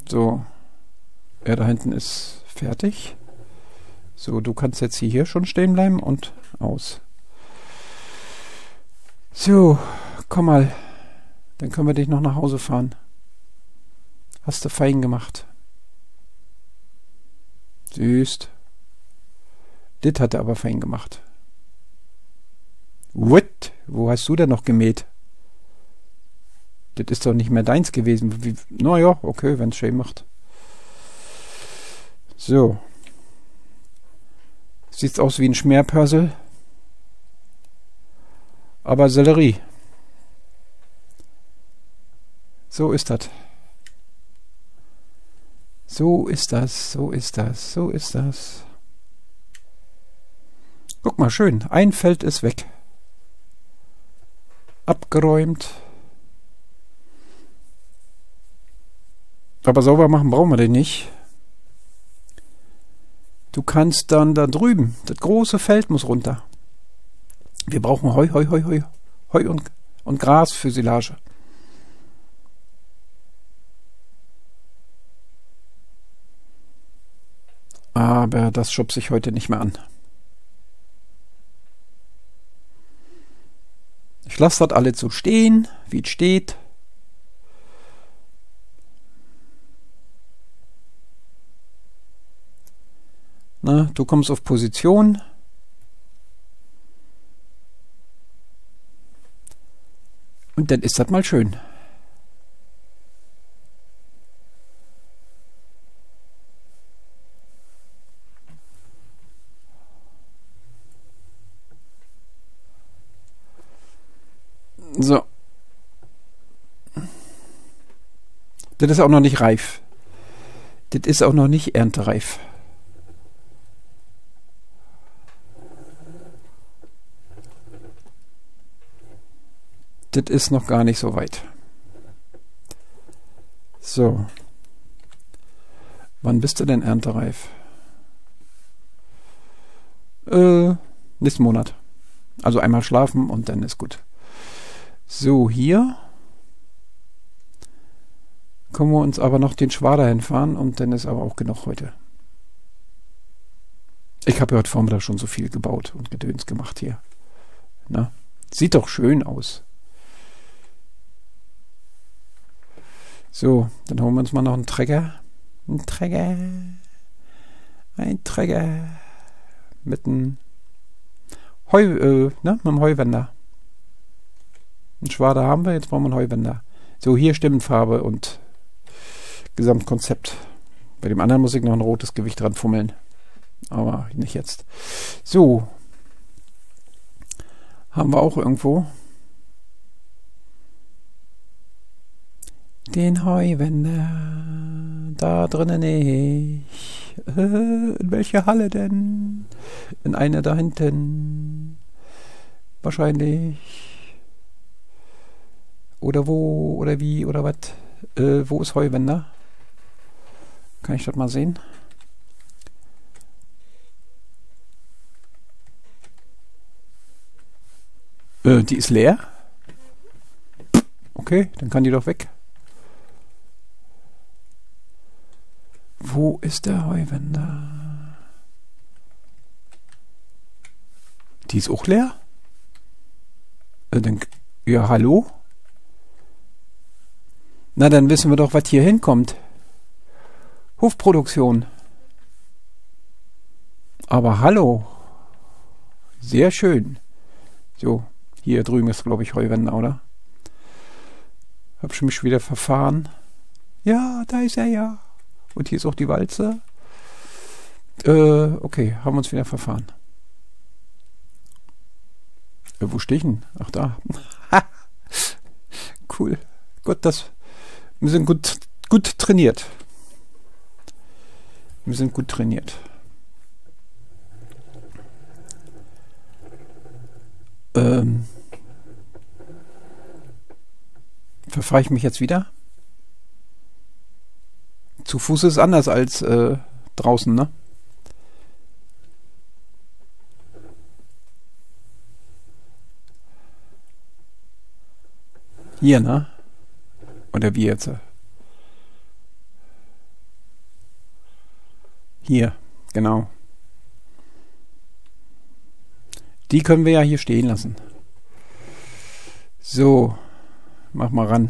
Speaker 1: So, er da hinten ist fertig. So, du kannst jetzt hier schon stehen bleiben und aus. So, komm mal. Dann können wir dich noch nach Hause fahren. Hast du fein gemacht. Süß. Das hat er aber fein gemacht. What? Wo hast du denn noch gemäht? Das ist doch nicht mehr deins gewesen. Wie, naja, okay, wenn es schön macht. So. Sieht aus wie ein Schmerpörsel. Aber Sellerie. So ist das. So ist das, so ist das, so ist das. Guck mal, schön. Ein Feld ist weg. Abgeräumt. Aber sauber machen brauchen wir den nicht. Du kannst dann da drüben, das große Feld muss runter. Wir brauchen Heu, Heu, Heu, Heu, Heu und, und Gras für Silage. Aber das schubse ich heute nicht mehr an. Ich lasse das alles so stehen, wie es steht. Na, du kommst auf Position. Und dann ist das mal schön. So. Das ist auch noch nicht reif. Das ist auch noch nicht erntereif. Das ist noch gar nicht so weit. So. Wann bist du denn erntereif? Äh, nächsten Monat. Also einmal schlafen und dann ist gut. So, hier können wir uns aber noch den Schwader hinfahren und dann ist aber auch genug heute. Ich habe ja heute Vormittag schon so viel gebaut und Gedöns gemacht hier. Na, sieht doch schön aus. So, dann holen wir uns mal noch einen Träger. Ein Träger. Ein Träger. Mit einem Heu, äh, ne, mit einem Heuwender. Einen Schwader haben wir, jetzt brauchen wir einen Heuwender. So, hier Stimmenfarbe und Gesamtkonzept. Bei dem anderen muss ich noch ein rotes Gewicht dran fummeln. Aber nicht jetzt. So. Haben wir auch irgendwo den Heuwender. Da drinnen nicht. Äh, in welche Halle denn? In eine da hinten. Wahrscheinlich. Oder wo, oder wie, oder was? Äh, wo ist Heuwender? Kann ich das mal sehen? Äh, die ist leer? Okay, dann kann die doch weg. Wo ist der Heuwender? Die ist auch leer? Äh, dann, ja, hallo? Na, dann wissen wir doch, was hier hinkommt. Hofproduktion. Aber hallo. Sehr schön. So, hier drüben ist, glaube ich, Heuwender, oder? Hab ich mich wieder verfahren. Ja, da ist er ja. Und hier ist auch die Walze. Äh, okay, haben wir uns wieder verfahren. Äh, wo stehe ich denn? Ach, da. Cool. Gut, das... Wir sind gut, gut trainiert. Wir sind gut trainiert. Ähm, verfahre ich mich jetzt wieder? Zu Fuß ist anders als äh, draußen, ne? Hier, ne? Oder wie jetzt? Hier, genau. Die können wir ja hier stehen lassen. So, mach mal ran.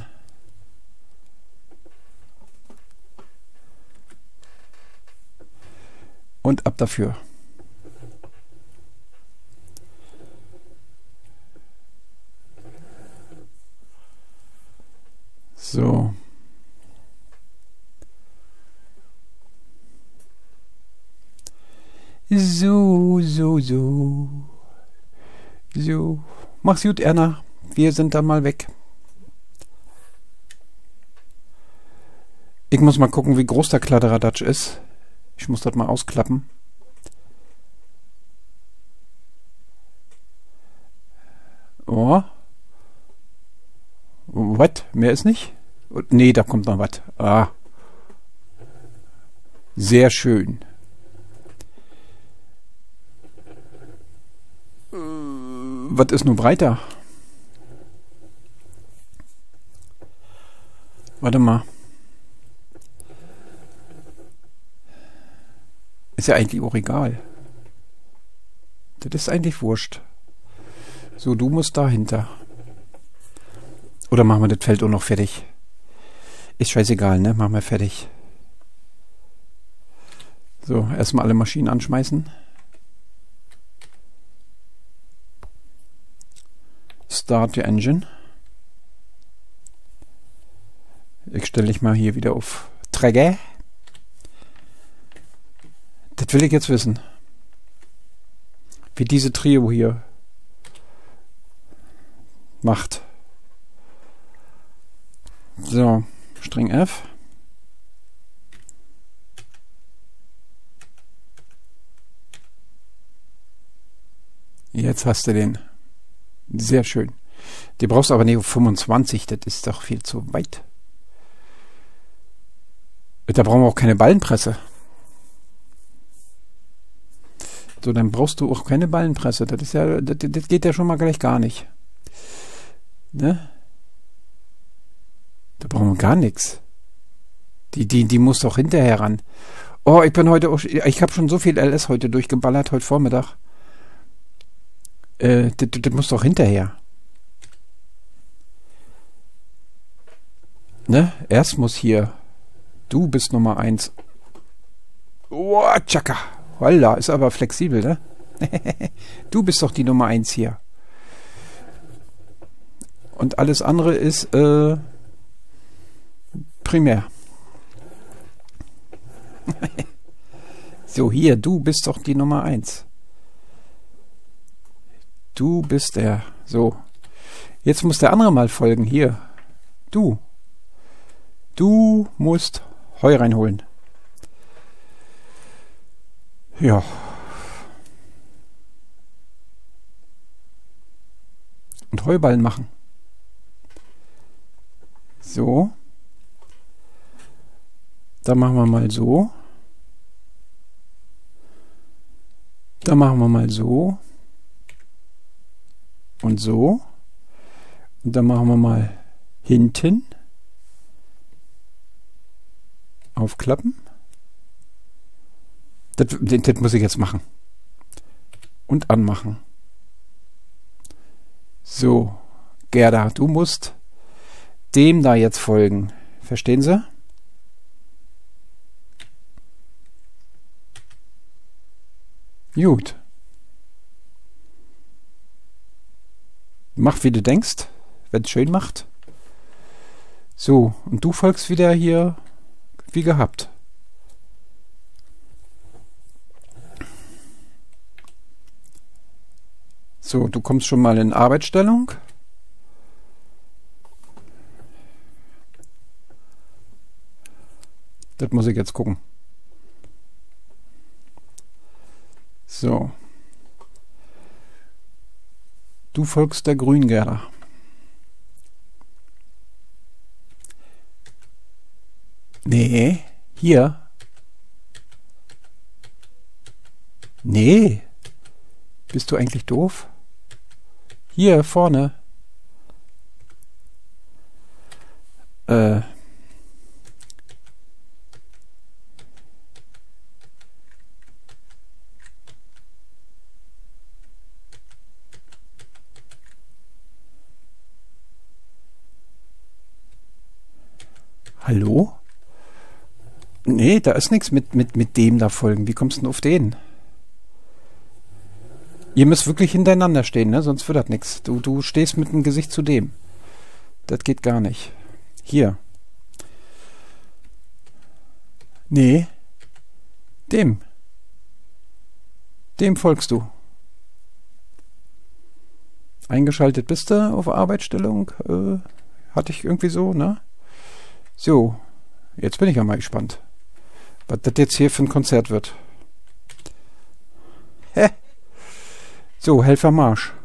Speaker 1: Und ab dafür. So. So, so, so. So. Mach's gut, Erna. Wir sind dann mal weg. Ich muss mal gucken, wie groß der Kladderadatsch ist. Ich muss das mal ausklappen. Oh. Was? Mehr ist nicht? Nee, da kommt noch was. Ah. Sehr schön. Äh, was ist nun breiter? Warte mal. Ist ja eigentlich auch egal. Das ist eigentlich wurscht. So, du musst dahinter. Oder machen wir das Feld auch noch fertig? Ist scheißegal, ne? Machen wir fertig. So, erstmal alle Maschinen anschmeißen. Start the engine. Ich stelle dich mal hier wieder auf Träger. Das will ich jetzt wissen. Wie diese Trio hier macht. So, String F. Jetzt hast du den. Sehr schön. Die brauchst du aber nicht auf fünfundzwanzig, das ist doch viel zu weit. Da brauchen wir auch keine Ballenpresse. So, dann brauchst du auch keine Ballenpresse. Das ist ja, das, das geht ja schon mal gleich gar nicht. Ne? Da brauchen wir gar nichts. Die, die, die muss doch hinterher ran. Oh, ich bin heute auch, ich habe schon so viel L S heute durchgeballert, heute Vormittag. Äh, das, das muss doch hinterher. Ne? Erst muss hier, du bist Nummer eins. Oh, tschakka. Holla, ist aber flexibel, ne? Du bist doch die Nummer eins hier. Und alles andere ist äh, primär. So, hier, du bist doch die Nummer eins. Du bist der. So. Jetzt muss der andere mal folgen. Hier. Du. Du musst Heu reinholen. Ja. Und Heuballen machen. So. Dann machen wir mal so. Dann machen wir mal so. Und so. Und dann machen wir mal hinten. Aufklappen. Das, das, das muss ich jetzt machen. Und anmachen. So, Gerda, du musst dem da jetzt folgen. Verstehen Sie? Gut. Mach, wie du denkst, wenn es schön macht. So, und du folgst wieder hier wie gehabt. So, du kommst schon mal in Arbeitsstellung. Das muss ich jetzt gucken. So. Du folgst der Grüngerda. Nee, hier. Nee. Bist du eigentlich doof? Hier vorne. Äh. Hallo? Nee, da ist nichts mit, mit, mit dem da folgen. Wie kommst du denn auf den? Ihr müsst wirklich hintereinander stehen, ne? Sonst wird das nichts. Du, du stehst mit dem Gesicht zu dem. Das geht gar nicht. Hier. Nee. Dem. Dem folgst du. Eingeschaltet bist du auf Arbeitsstellung. Äh, hatte ich irgendwie so, ne? So. Jetzt bin ich ja mal gespannt, was das jetzt hier für ein Konzert wird. Hä? So, Helfer Marsch.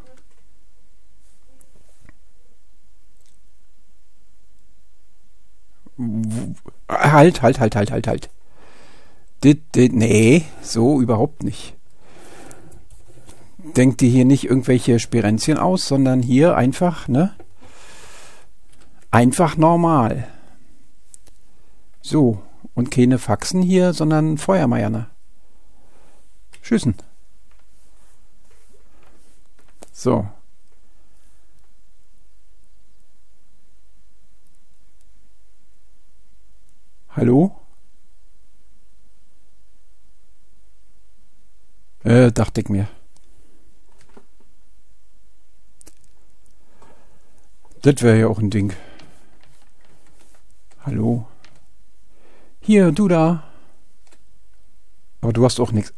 Speaker 1: Halt, halt, halt, halt, halt, halt. Dit, dit, nee, so überhaupt nicht. Denkt dir hier nicht irgendwelche Spirenzchen aus, sondern hier einfach, ne? Einfach normal. So, und keine Faxen hier, sondern Feuermeierne. Schüssen. So. Hallo? Äh, dachte ich mir. Das wäre ja auch ein Ding. Hallo? Hier, du da. Aber du hast auch nichts.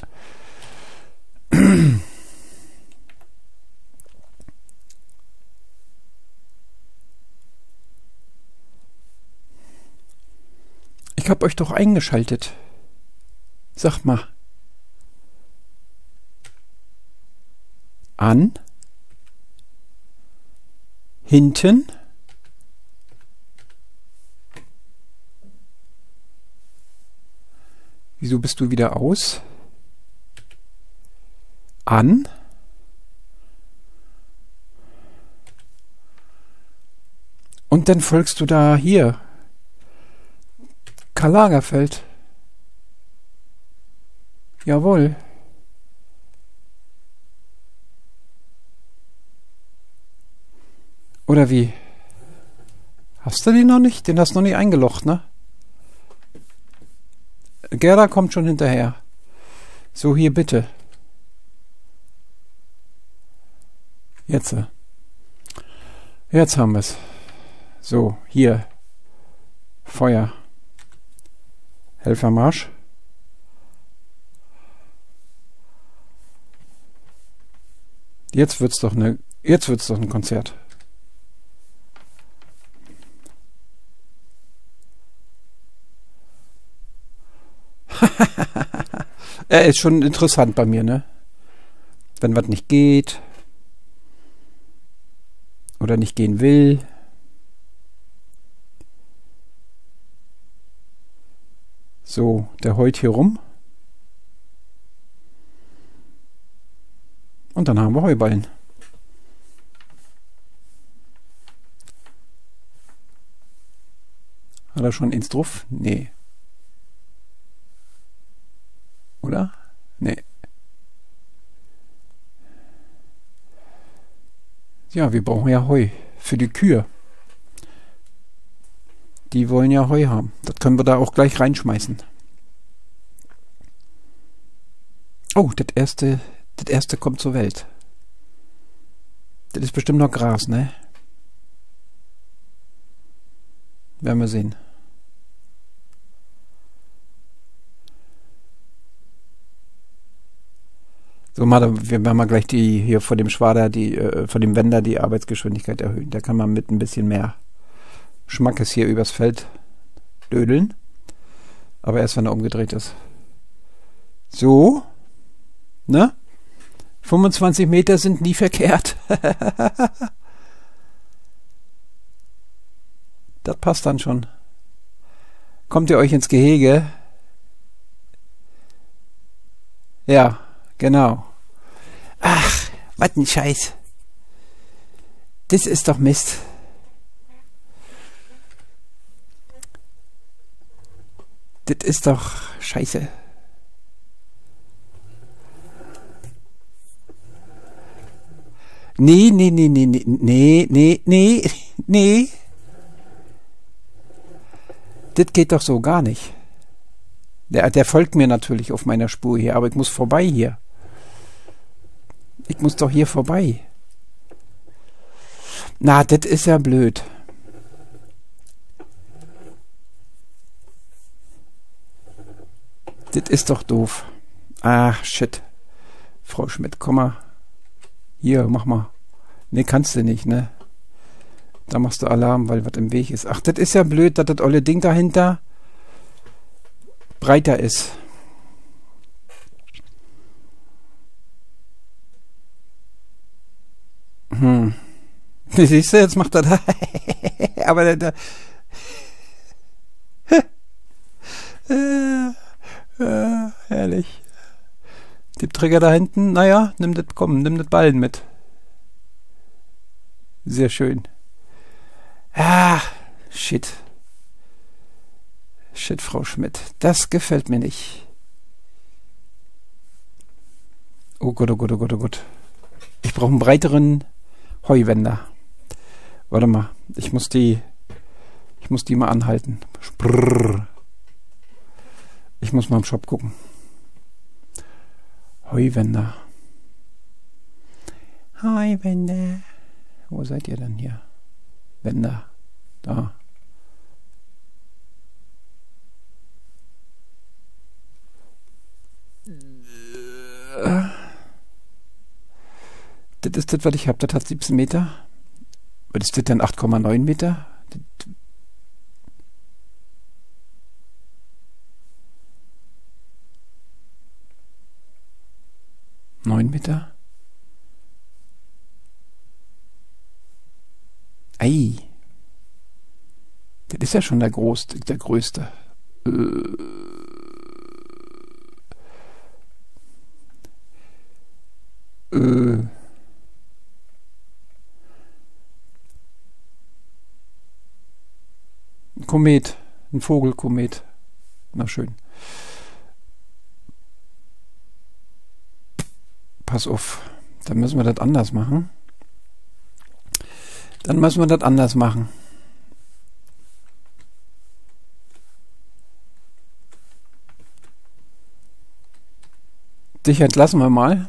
Speaker 1: Ich hab euch doch eingeschaltet. Sag mal. An. Hinten. Wieso bist du wieder aus? An. Und dann folgst du da hier. Karl Lagerfeld. Jawohl. Oder wie? Hast du den noch nicht? Den hast du noch nicht eingelocht, ne? Gerda kommt schon hinterher. So, hier bitte. Jetzt. Jetzt haben wir es. So, hier. Feuer. Helfermarsch. Jetzt wird's doch eine. Jetzt wird's doch ein Konzert. Er ist schon interessant bei mir, ne? Wenn was nicht geht oder nicht gehen will. So, der heult hier rum. Und dann haben wir Heuballen. Hat er schon eins drauf? Nee. Oder? Nee. Ja, wir brauchen ja Heu für die Kühe. Die wollen ja Heu haben. Das können wir da auch gleich reinschmeißen. Oh, das erste, das erste kommt zur Welt. Das ist bestimmt noch Gras, ne? Werden wir sehen. So, mal, wir werden mal gleich die hier vor dem Schwader, die, äh, vor dem Wender die Arbeitsgeschwindigkeit erhöhen. Da kann man mit ein bisschen mehr Schmackes hier übers Feld dödeln. Aber erst wenn er umgedreht ist. So. Ne? fünfundzwanzig Meter sind nie verkehrt. Das passt dann schon. Kommt ihr euch ins Gehege? Ja, genau. Ach, was ein Scheiß. Das ist doch Mist. Das ist doch Scheiße. Nee, nee, nee, nee, nee, nee, nee, nee. das geht doch so gar nicht. Der, der folgt mir natürlich auf meiner Spur hier, aber ich muss vorbei hier. Ich muss doch hier vorbei. Na, das ist ja blöd. Das ist doch doof. Ach, shit. Frau Schmidt, komm mal. Hier, mach mal. Nee, kannst du nicht, ne? Da machst du Alarm, weil was im Weg ist. Ach, das ist ja blöd, dass das olle Ding dahinter breiter ist. Hm. Siehst du, jetzt macht er da. Aber der, der äh, äh, herrlich. Die Trigger da hinten, naja, nimm das, komm, nimm das Ballen mit. Sehr schön. Ah, shit. Shit, Frau Schmidt. Das gefällt mir nicht. Oh Gott, oh Gott, oh Gott, oh Gott. Ich brauche einen breiteren Heuwender. Warte mal, ich muss die, ich muss die mal anhalten. Sprrr. Ich muss mal im Shop gucken. Heuwender. Heuwender. Wo seid ihr denn hier? Wender. Da. Das ist das, was ich habe. Das hat siebzehn Meter. Was ist das denn? acht Komma neun Meter? Das neun Meter? Ei. Das ist ja schon der, Groß, der größte. Äh. Äh. Ein Komet. Ein Vogelkomet. Na schön. Pass auf. Dann müssen wir das anders machen. Dann müssen wir das anders machen. Dich entlassen wir mal.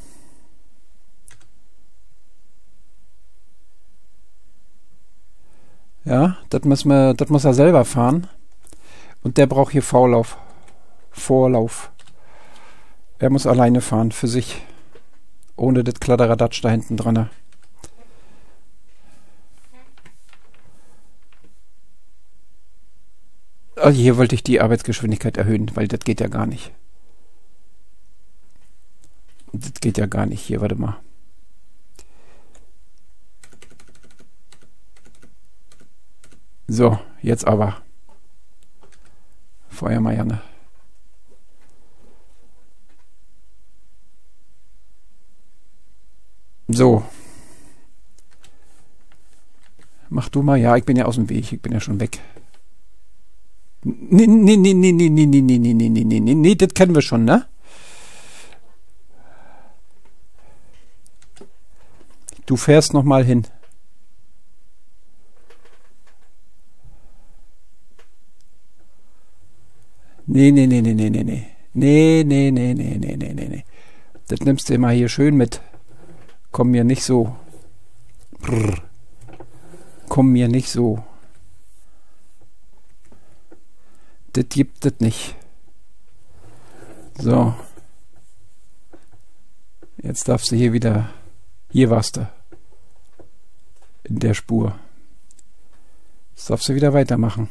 Speaker 1: Ja, das müssen wir, das muss er selber fahren. Und der braucht hier Vorlauf. Vorlauf. Er muss alleine fahren, für sich. Ohne das Kladderadatsch da hinten dran. Also hier wollte ich die Arbeitsgeschwindigkeit erhöhen, weil das geht ja gar nicht. Das geht ja gar nicht. Hier, warte mal. So, jetzt aber. Feuer mal, Janne. So. Mach du mal. Ja, ich bin ja aus dem Weg. Ich bin ja schon weg. Nee, nee, nee, nee, nee, nee, nee, nee, nee, nee, nee, nee, nee, das kennen wir schon, ne? Du fährst noch mal hin. Nee, nee, nee, nee, nee, nee, nee. Nee, nee, nee, nee, nee, nee, nee, nee. Das nimmst du immer hier schön mit. Komm mir nicht so. Brrr. Komm mir nicht so. Das gibt es nicht. So. Jetzt darfst du hier wieder... Hier warst du. In der Spur. Jetzt darfst du wieder weitermachen.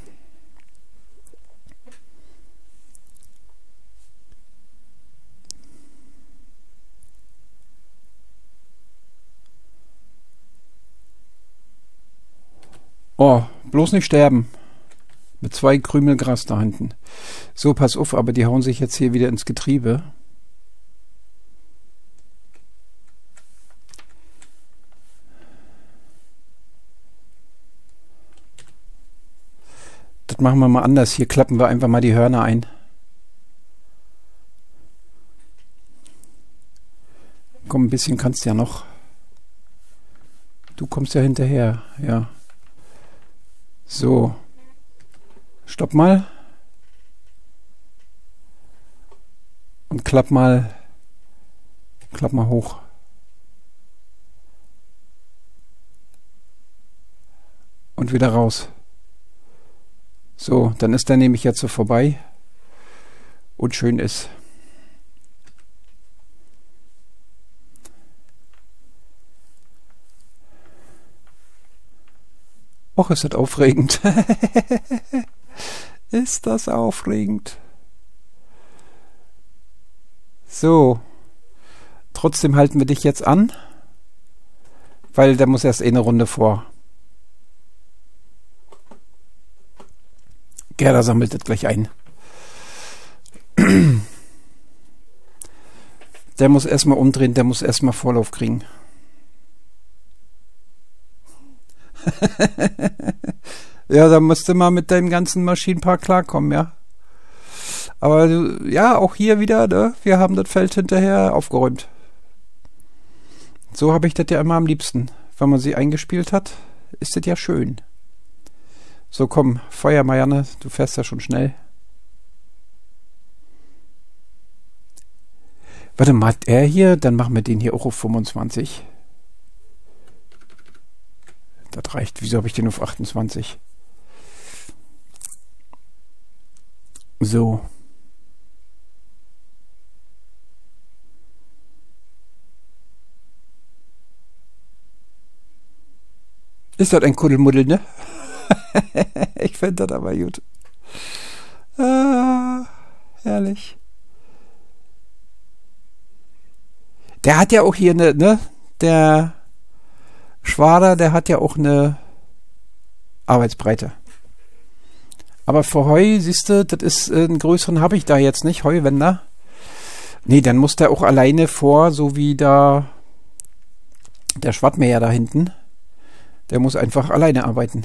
Speaker 1: Oh, bloß nicht sterben. Mit zwei Krümel Gras da hinten. So, pass auf, aber die hauen sich jetzt hier wieder ins Getriebe. Das machen wir mal anders. Hier klappen wir einfach mal die Hörner ein. Komm, ein bisschen kannst du ja noch. Du kommst ja hinterher, ja. So. Stopp mal. Und klapp mal, klapp mal hoch. Und wieder raus. So, dann ist der nämlich jetzt so vorbei und schön ist. Och, ist das aufregend. Ist das aufregend. So. Trotzdem halten wir dich jetzt an, weil der muss erst eh eine Runde vor. Gerda sammelt das gleich ein. Der muss erstmal umdrehen, der muss erstmal Vorlauf kriegen. Ja, da musst du mal mit deinem ganzen Maschinenpark klarkommen, ja. Aber ja, auch hier wieder, ne? Wir haben das Feld hinterher aufgeräumt. So habe ich das ja immer am liebsten. Wenn man sie eingespielt hat, ist das ja schön. So, komm, feuer mal, Janne, du fährst ja schon schnell. Warte mal, er hier, dann machen wir den hier auch auf fünfundzwanzig. Das reicht. Wieso habe ich den auf achtundzwanzig? So. Ist das ein Kuddelmuddel, ne? Ich finde das aber gut. Ah, herrlich. Der hat ja auch hier eine, ne? Der Schwader, der hat ja auch eine Arbeitsbreite. Aber für Heu, siehst du, das ist, äh, einen größeren habe ich da jetzt nicht, Heuwender. Nee, dann muss der auch alleine vor, so wie da der Schwattmäher da hinten. Der muss einfach alleine arbeiten.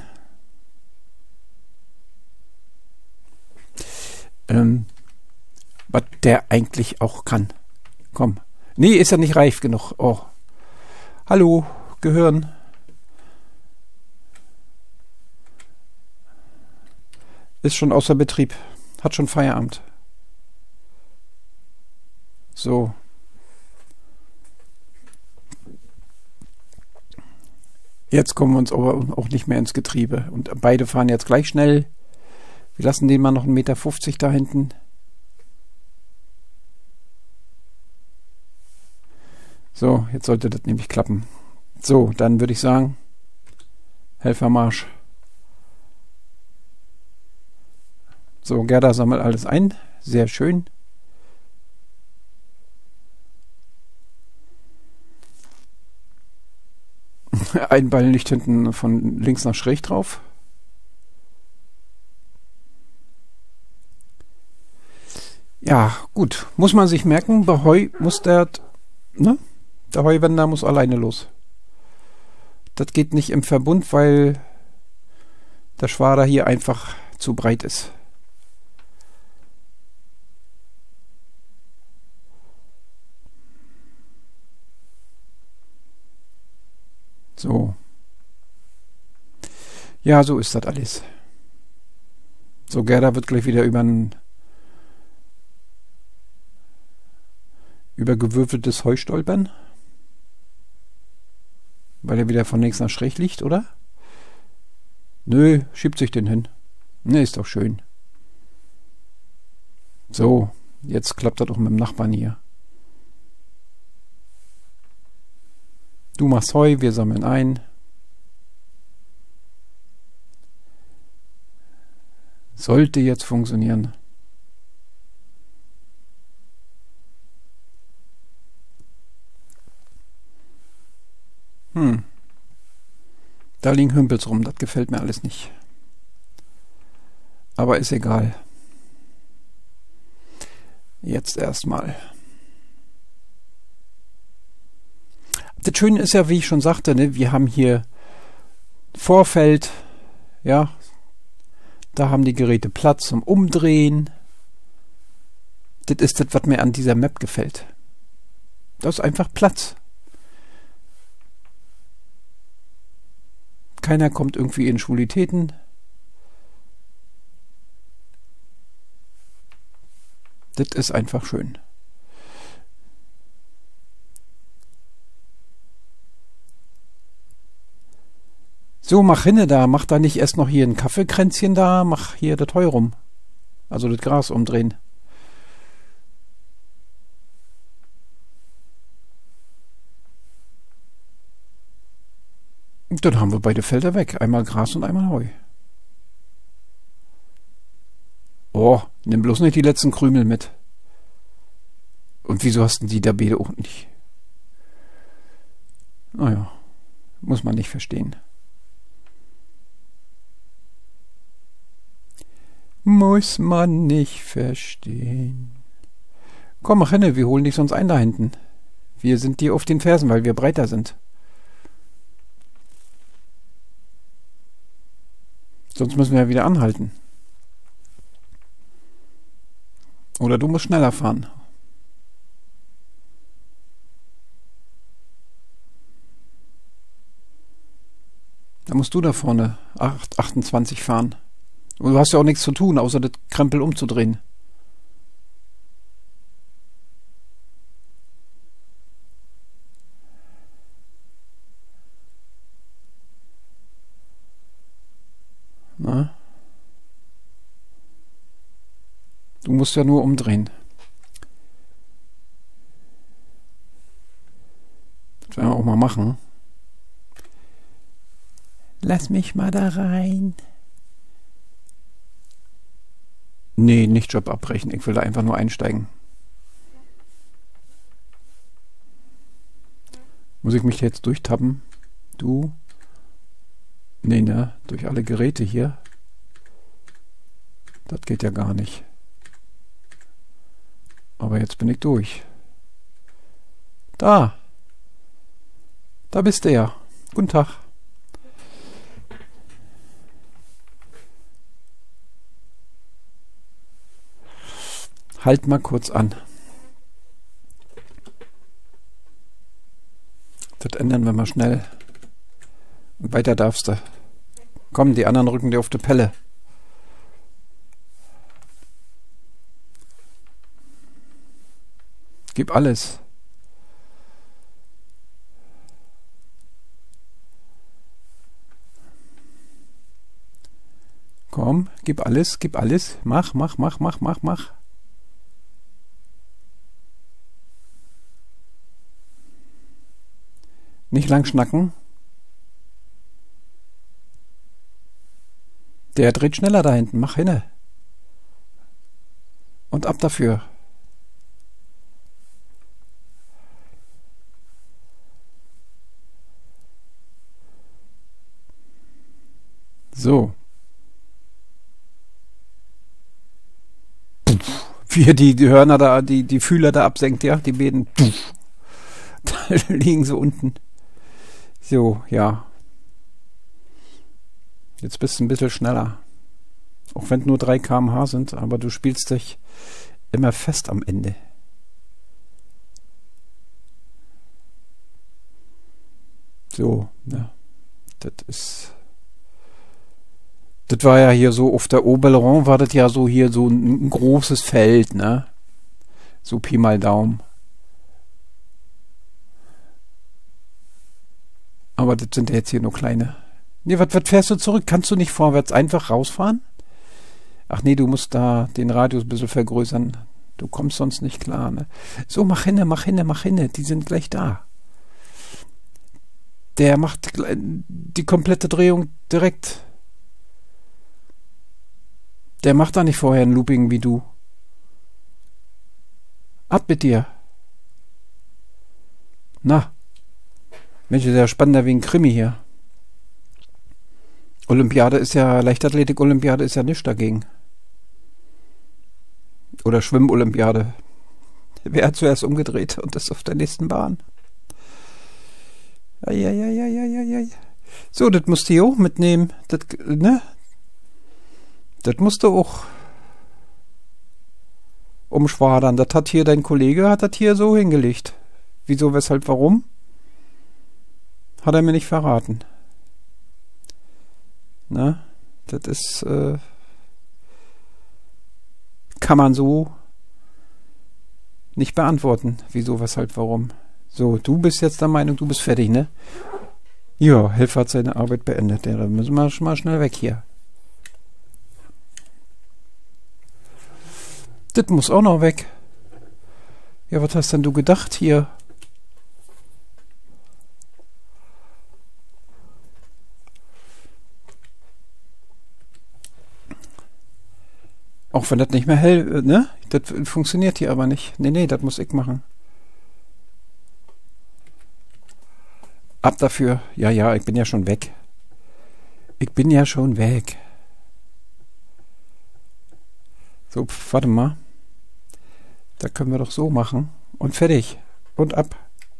Speaker 1: Ähm, was der eigentlich auch kann. Komm. Nee, ist ja nicht reif genug. Oh. Hallo, Gehirn. Ist schon außer Betrieb. Hat schon Feierabend. So. Jetzt kommen wir uns aber auch nicht mehr ins Getriebe. Und beide fahren jetzt gleich schnell. Wir lassen den mal noch einen Meter fünfzig da hinten. So, jetzt sollte das nämlich klappen. So, dann würde ich sagen, Helfermarsch. So, Gerda sammelt alles ein. Sehr schön. Ein Ball liegt hinten von links nach schräg drauf. Ja, gut. Muss man sich merken, bei Heu muss der, ne? Der Heuwender muss alleine los. Das geht nicht im Verbund, weil der Schwader hier einfach zu breit ist. So. Ja, so ist das alles. So, Gerda wird gleich wieder über ein über gewürfeltes Heu stolpern. Weil er wieder von links nach schräg liegt, oder? Nö, schiebt sich den hin. Ne, ist doch schön. So, jetzt klappt das doch mit dem Nachbarn hier. Du machst Heu, wir sammeln ein. Sollte jetzt funktionieren. Hm. Da liegen Hümpels rum, das gefällt mir alles nicht. Aber ist egal. Jetzt erstmal. Das Schöne ist ja, wie ich schon sagte, ne, wir haben hier Vorfeld, ja, da haben die Geräte Platz zum Umdrehen. Das ist das, was mir an dieser Map gefällt. Da ist einfach Platz. Keiner kommt irgendwie in Schwulitäten. Das ist einfach schön. So, mach hinne da. Mach da nicht erst noch hier ein Kaffeekränzchen da. Mach hier das Heu rum. Also das Gras umdrehen. Und dann haben wir beide Felder weg. Einmal Gras und einmal Heu. Oh, nimm bloß nicht die letzten Krümel mit. Und wieso hast du die da beide auch nicht? Naja, muss man nicht verstehen. Muss man nicht verstehen. Komm, mach hin, wir holen dich sonst ein da hinten. Wir sind dir auf den Fersen, weil wir breiter sind. Sonst müssen wir ja wieder anhalten. Oder du musst schneller fahren. Da musst du da vorne achtundzwanzig fahren. Und du hast ja auch nichts zu tun, außer das Krempel umzudrehen. Na? Du musst ja nur umdrehen. Das werden wir auch mal machen. Lass mich mal da rein. Nee, nicht Job abbrechen. Ich will da einfach nur einsteigen. Muss ich mich jetzt durchtappen? Du? Nee, ne? Durch alle Geräte hier. Das geht ja gar nicht. Aber jetzt bin ich durch. Da. Da bist du ja. Guten Tag. Halt mal kurz an. Das ändern wir mal schnell. Und weiter darfst du. Komm, die anderen rücken dir auf die Pelle. Gib alles. Komm, gib alles, gib alles. Mach, mach, mach, mach, mach, mach. Nicht lang schnacken. Der dreht schneller da hinten. Mach hinne. Und ab dafür. So. Wie er die, die Hörner da, die, die Fühler da absenkt, ja, die beiden. Da liegen sie unten. So, ja. Jetzt bist du ein bisschen schneller. Auch wenn es nur drei Kilometer pro Stunde sind, aber du spielst dich immer fest am Ende. So, ja. Das ist... Das war ja hier so, auf der Oberleron war das ja so hier so ein, ein großes Feld, ne? So Pi mal Daumen. Aber das sind ja jetzt hier nur kleine. Nee, was fährst du zurück? Kannst du nicht vorwärts einfach rausfahren? Ach nee, du musst da den Radius ein bisschen vergrößern. Du kommst sonst nicht klar, ne? So, mach hinne, mach hinne, mach hinne. Die sind gleich da. Der macht die komplette Drehung direkt. Der macht da nicht vorher ein Looping wie du. Ab mit dir. Na. Mensch, ist ja spannender wie ein Krimi hier. Olympiade ist ja, Leichtathletik-Olympiade ist ja nichts dagegen. Oder Schwimm-Olympiade. Wer hat zuerst umgedreht und ist auf der nächsten Bahn? Eieieiei. So, das musst du hier auch mitnehmen. Das, ne? Das musst du auch umschwadern. Das hat hier dein Kollege, hat das hier so hingelegt. Wieso, weshalb, warum? Hat er mir nicht verraten. Na, das ist, äh, kann man so nicht beantworten. Wieso, weshalb, warum. So, du bist jetzt der Meinung, du bist fertig, ne? Ja, Helfer hat seine Arbeit beendet. Ja, dann müssen wir schon mal schnell weg hier. Das muss auch noch weg. Ja, was hast denn du gedacht hier? Auch wenn das nicht mehr hell, ne? Das funktioniert hier aber nicht. Nee, nee, das muss ich machen. Ab dafür. Ja, ja, ich bin ja schon weg. Ich bin ja schon weg. So, warte mal. Da können wir doch so machen. Und fertig. Und ab.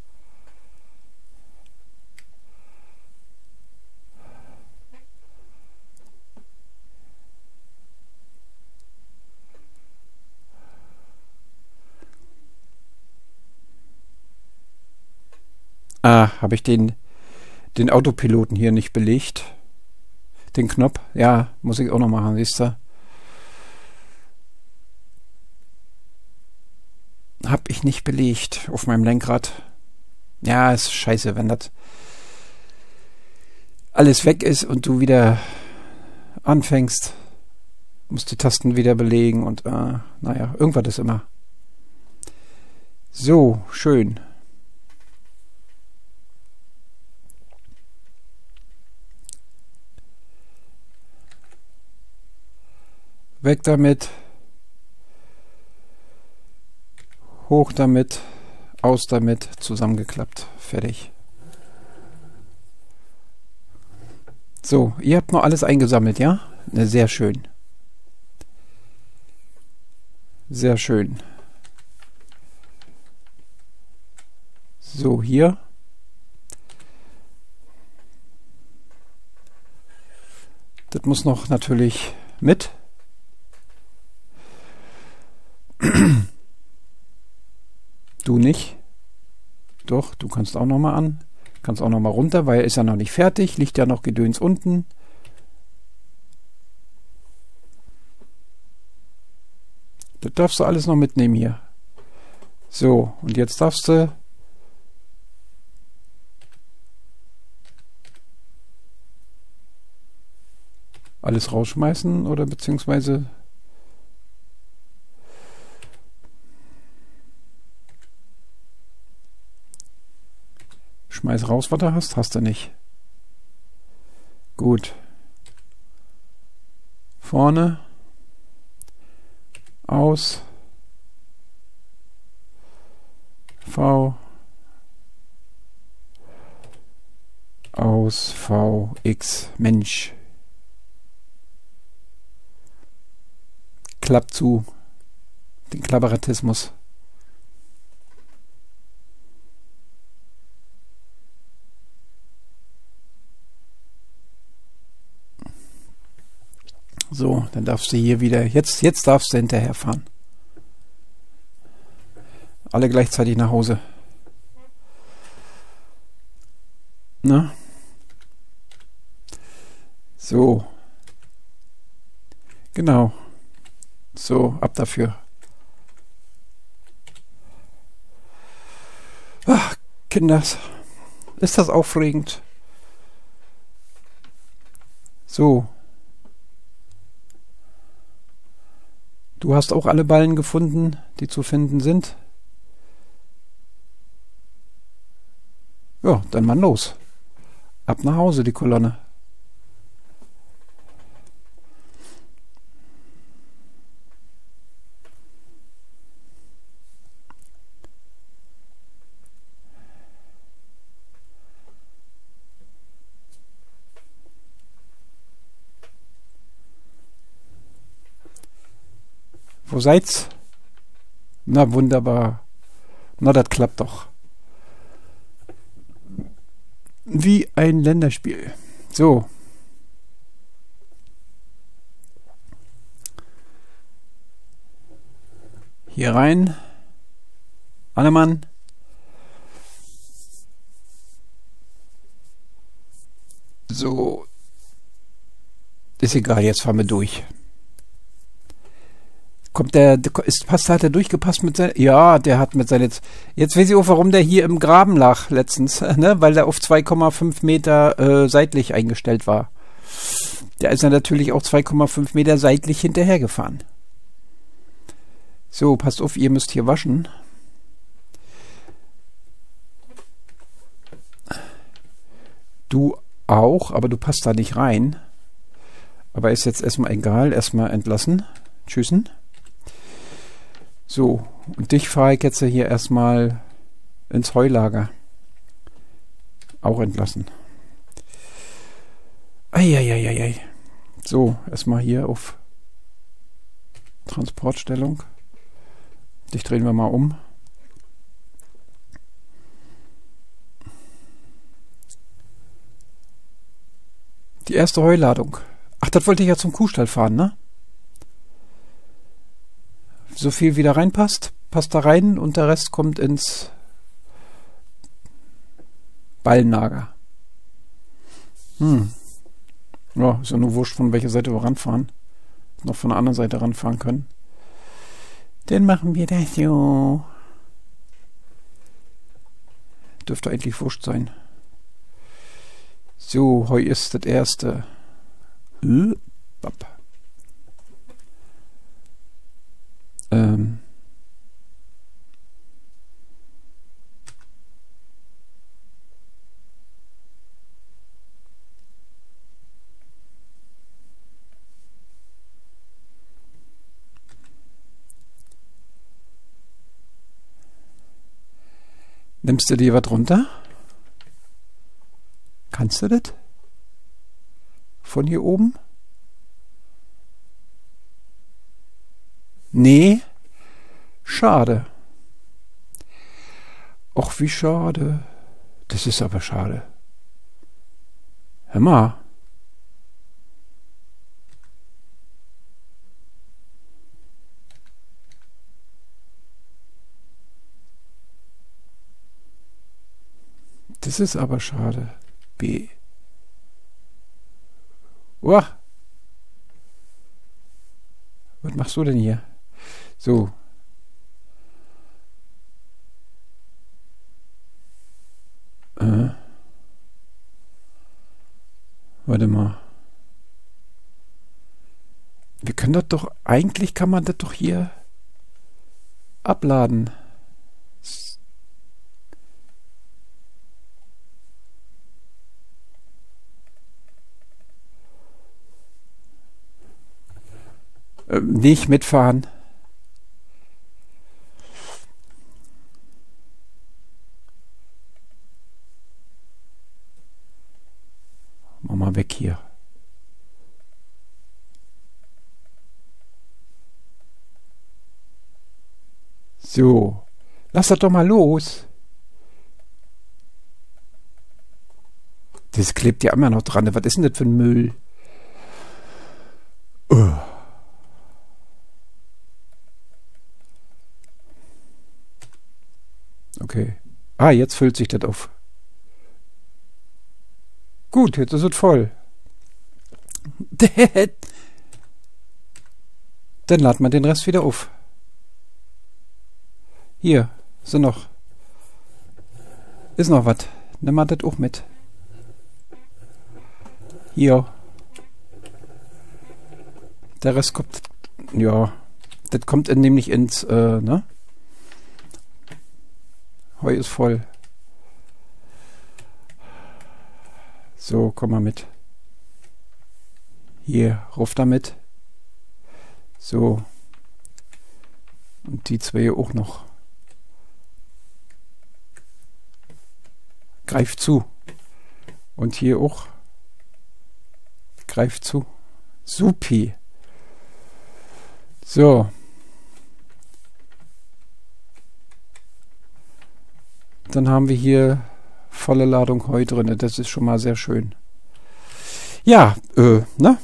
Speaker 1: Ah, habe ich den, den Autopiloten hier nicht belegt? Den Knopf? Ja, muss ich auch noch machen, siehst du? Hab ich nicht belegt auf meinem Lenkrad. Ja, ist scheiße, wenn das alles weg ist und du wieder anfängst, musst die Tasten wieder belegen und äh, naja, irgendwas ist immer. So, schön. Weg damit. Hoch damit. Aus damit. Zusammengeklappt. Fertig. So, ihr habt noch alles eingesammelt, ja? Ne, sehr schön. Sehr schön. So, hier. Das muss noch natürlich mit. Du nicht. Doch, du kannst auch noch mal an. Kannst auch noch mal runter, weil ist ja noch nicht fertig. Liegt ja noch Gedöns unten. Das darfst du alles noch mitnehmen hier. So, und jetzt darfst du alles rausschmeißen oder beziehungsweise schmeiß raus, was du hast. Hast du nicht. Gut. Vorne. Aus. V. Aus. V. X. Mensch. Klapp zu. Den Klapperatismus. So, dann darfst du hier wieder, jetzt, jetzt darfst du hinterher fahren. Alle gleichzeitig nach Hause. Na? So. Genau. So, ab dafür. Ach, Kinders. Ist das aufregend? So. Du hast auch alle Ballen gefunden, die zu finden sind? Ja, dann mal los. Ab nach Hause, die Kolonne. Wo seid's? Na, wunderbar. Na, das klappt doch. Wie ein Länderspiel. So. Hier rein. Annemann. So. Ist egal, jetzt fahren wir durch. Kommt der, der ist, passt, hat der durchgepasst mit seinen, ja, der hat mit seinen, jetzt weiß ich auch, warum der hier im Graben lag letztens, ne, weil der auf zwei Komma fünf Meter äh, seitlich eingestellt war. Der ist ja natürlich auch zwei Komma fünf Meter seitlich hinterhergefahren. So, passt auf, ihr müsst hier waschen. Du auch, aber du passt da nicht rein. Aber ist jetzt erstmal egal, erstmal entlassen. Tschüssen. So, und dich fahre ich jetzt hier erstmal ins Heulager. Auch entlassen. Eieieiei. So, erstmal hier auf Transportstellung. Dich drehen wir mal um. Die erste Heuladung. Ach, das wollte ich ja zum Kuhstall fahren, ne? So viel wie da reinpasst, passt da rein und der Rest kommt ins Ballenlager. Hm. Ja, ist ja nur wurscht, von welcher Seite wir ranfahren. Noch von der anderen Seite ranfahren können. Dann machen wir das so. Dürfte eigentlich wurscht sein. So, heu ist das erste. Äh, ähm. Nimmst du dir was runter? Kannst du das? Von hier oben? Nee. Schade. Och, wie schade. Das ist aber schade. Hör mal. Das ist aber schade. B. Uah. Was machst du denn hier? So. Äh. Warte mal. Wir können das doch, eigentlich kann man das doch hier abladen. Ähm, nicht mitfahren. Mach mal weg hier. So. Lass das doch mal los. Das klebt ja immer noch dran. Was ist denn das für ein Müll? Uh. Okay. Ah, jetzt füllt sich das auf. Gut, jetzt ist es voll. Dann laden wir den Rest wieder auf. Hier, sind noch. Ist noch was. Nimm mal das auch mit. Hier. Der Rest kommt. Ja. Das kommt in, nämlich ins, äh, ne? Heu ist voll. So, komm mal mit. Hier, ruf damit. So. Und die zwei auch noch. Greif zu. Und hier auch. Greif zu. Supi. So. Dann haben wir hier volle Ladung Heu drin. Das ist schon mal sehr schön. Ja, äh, ne?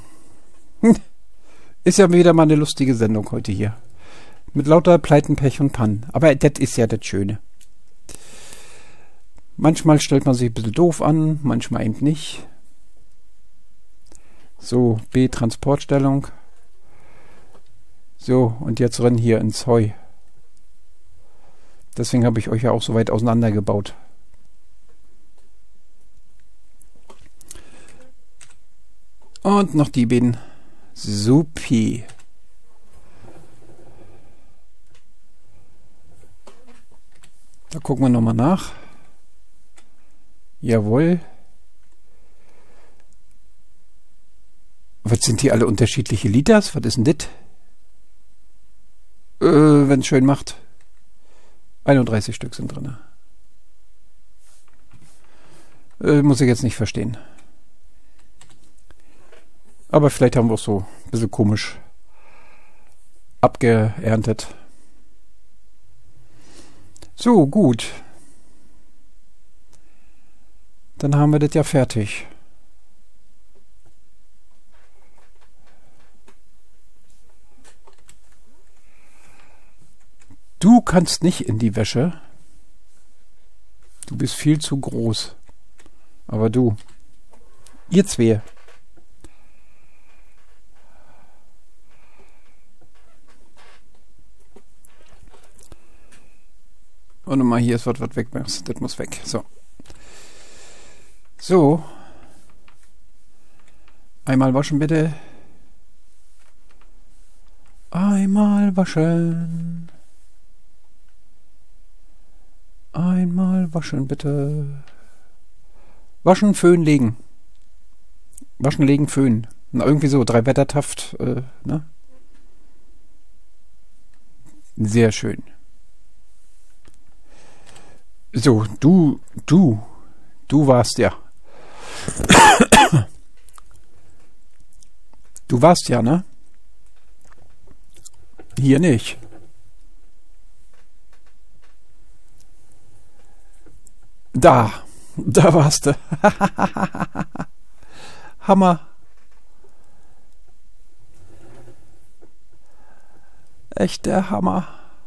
Speaker 1: Ist ja wieder mal eine lustige Sendung heute hier. Mit lauter Pleiten, Pech und Pannen. Aber das ist ja das Schöne. Manchmal stellt man sich ein bisschen doof an, manchmal eben nicht. So, B, Transportstellung. So, und jetzt rennen hier ins Heu. Deswegen habe ich euch ja auch so weit auseinander gebaut. Und noch die beiden. Supi. Da gucken wir nochmal nach. Jawohl. Was sind die alle unterschiedliche Liters? Was ist denn das? Äh, wenn es schön macht. einunddreißig Stück sind drin. Äh, muss ich jetzt nicht verstehen. Aber vielleicht haben wir es so ein bisschen komisch abgeerntet. So, gut. Dann haben wir das ja fertig. Du kannst nicht in die Wäsche. Du bist viel zu groß. Aber du. Ihr zwei. Und nochmal hier ist was, was weg. Das muss weg. So. So. Einmal waschen bitte. Einmal waschen. Einmal waschen bitte. Waschen, Föhn, legen. Waschen, legen, Föhn. Na, irgendwie so. Drei Wettertaft. Äh, ne? Sehr schön. So, du, du, du warst ja. Du warst ja, ne? Hier nicht. Da, da warst du. Hammer. Echt der Hammer.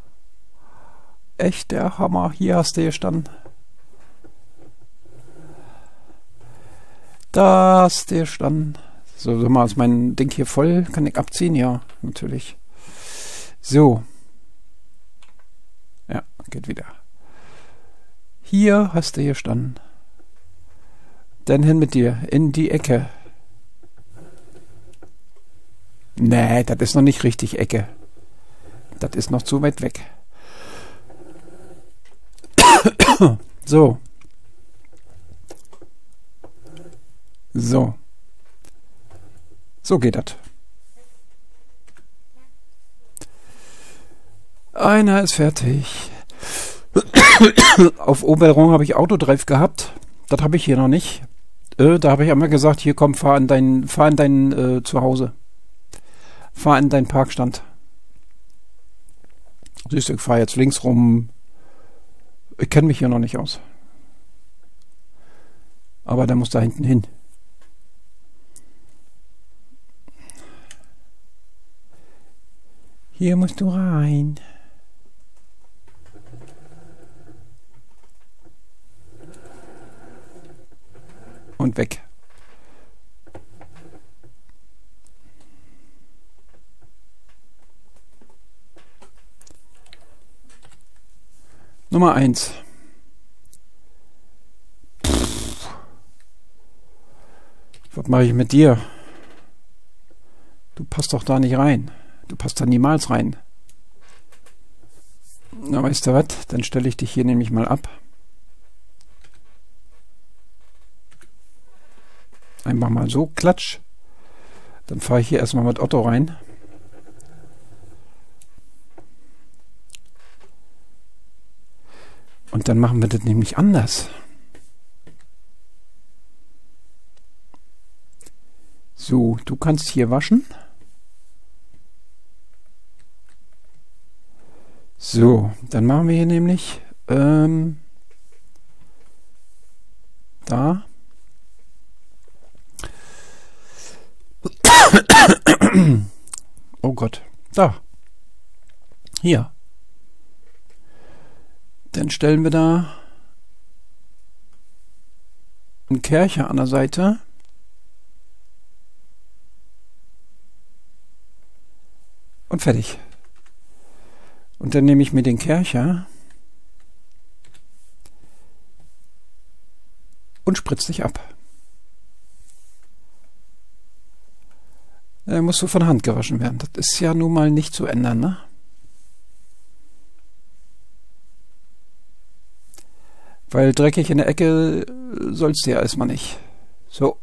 Speaker 1: Echt der Hammer. Hier hast du gestanden. Da hast du gestanden. So, sag mal, ist mein Ding hier voll? Kann ich abziehen? Ja, natürlich. So. Ja, geht wieder. Hier hast du gestanden. Dann hin mit dir. In die Ecke. Nee, das ist noch nicht richtig Ecke. Das ist noch zu weit weg. So. So. So geht das. Einer ist fertig. Auf Oberon habe ich Autodrive gehabt. Das habe ich hier noch nicht. Äh, da habe ich einmal gesagt, hier komm, fahr in dein, fahr in dein äh, Zuhause. Fahr in deinen Parkstand. Siehst du, ich fahre jetzt links rum. Ich kenne mich hier noch nicht aus. Aber der muss da hinten hin. Hier musst du rein. Und weg. Nummer eins. Was mache ich mit dir? Du passt doch da nicht rein. Du passt da niemals rein. Na, weißt du was? Dann stelle ich dich hier nämlich mal ab. Einfach mal so, klatsch. Dann fahre ich hier erstmal mit Otto rein. Und dann machen wir das nämlich anders. So, du kannst hier waschen. So, dann machen wir hier nämlich ähm, da. Oh Gott, da. Hier. Dann stellen wir da einen Kercher an der Seite. Und fertig. Und dann nehme ich mir den Kercher und spritze dich ab. Er muss so von Hand gewaschen werden. Das ist ja nun mal nicht zu ändern, ne? Weil dreckig in der Ecke sollst du ja erstmal nicht. So.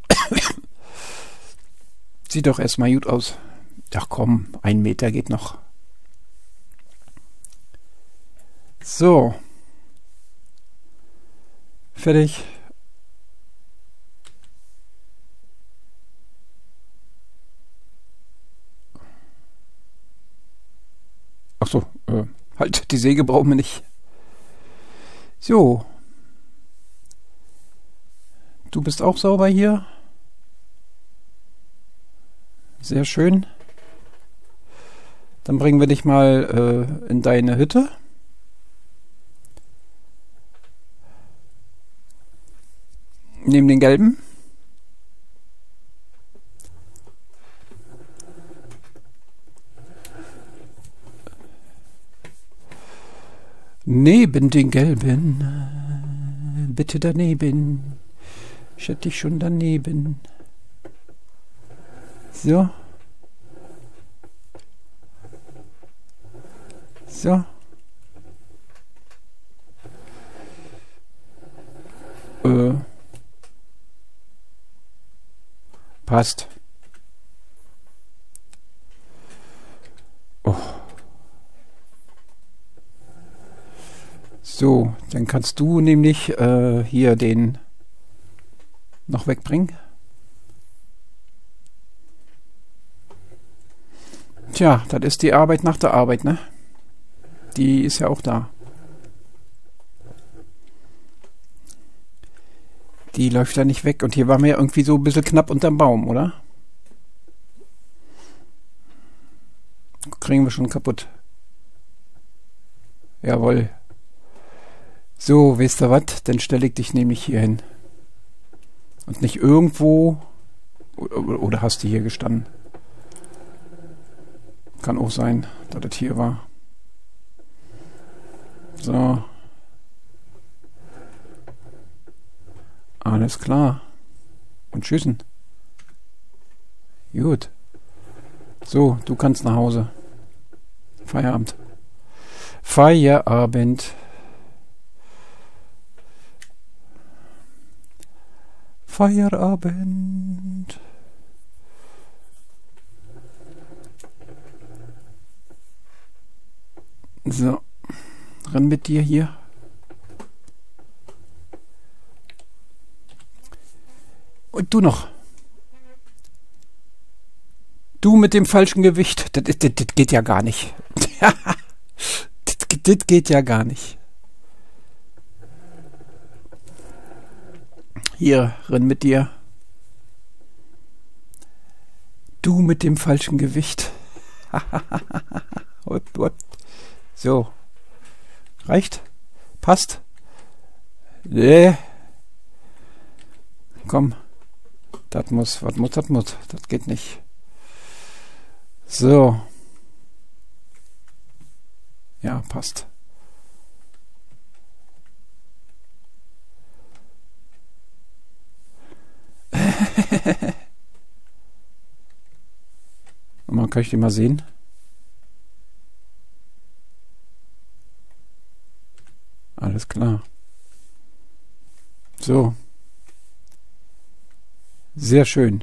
Speaker 1: Sieht doch erstmal gut aus. Ach komm, ein Meter geht noch. So. Fertig. Ach so, äh, halt, die Säge brauchen wir nicht. So. Du bist auch sauber hier. Sehr schön. Dann bringen wir dich mal äh, in deine Hütte. Nehmen den gelben. Neben den gelben. Äh, bitte daneben. Ich hätte dich schon daneben. So. So. Äh. Passt. Oh. So, dann kannst du nämlich äh, hier den noch wegbringen. Tja, das ist die Arbeit nach der Arbeit, ne? Die ist ja auch da. Die läuft da nicht weg. Und hier waren wir ja irgendwie so ein bisschen knapp unterm Baum, oder? Kriegen wir schon kaputt. Jawohl. So, weißt du was? Dann stelle ich dich nämlich hier hin. Und nicht irgendwo. Oder hast du hier gestanden? Kann auch sein, dass das hier war. So. Alles klar. Und tschüssen. Gut. So, du kannst nach Hause. Feierabend. Feierabend. Feierabend. So. Ran mit dir hier. Und du noch. Du mit dem falschen Gewicht. Das, das, das geht ja gar nicht. das, das geht ja gar nicht. Hier, renn mit dir. Du mit dem falschen Gewicht. So. Reicht? Passt? Nee. Komm. Das muss, was muss, das muss. Das geht nicht. So. Ja, passt. Und man kann ich die mal sehen. Alles klar. So. Sehr schön.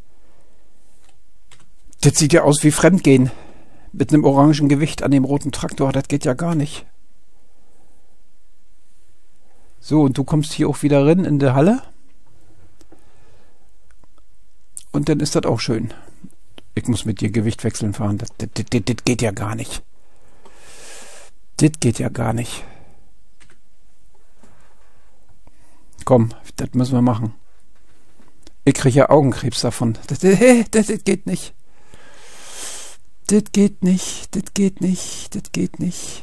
Speaker 1: Das sieht ja aus wie Fremdgehen. Mit einem orangen Gewicht an dem roten Traktor. Das geht ja gar nicht. So, und du kommst hier auch wieder rein in der Halle. Und dann ist das auch schön. Ich muss mit dir Gewicht wechseln fahren. Das, das, das, das geht ja gar nicht. Das geht ja gar nicht. Komm, das müssen wir machen. Ich kriege ja Augenkrebs davon. Das, das, das, das geht nicht. Das geht nicht. Das geht nicht. Das geht nicht.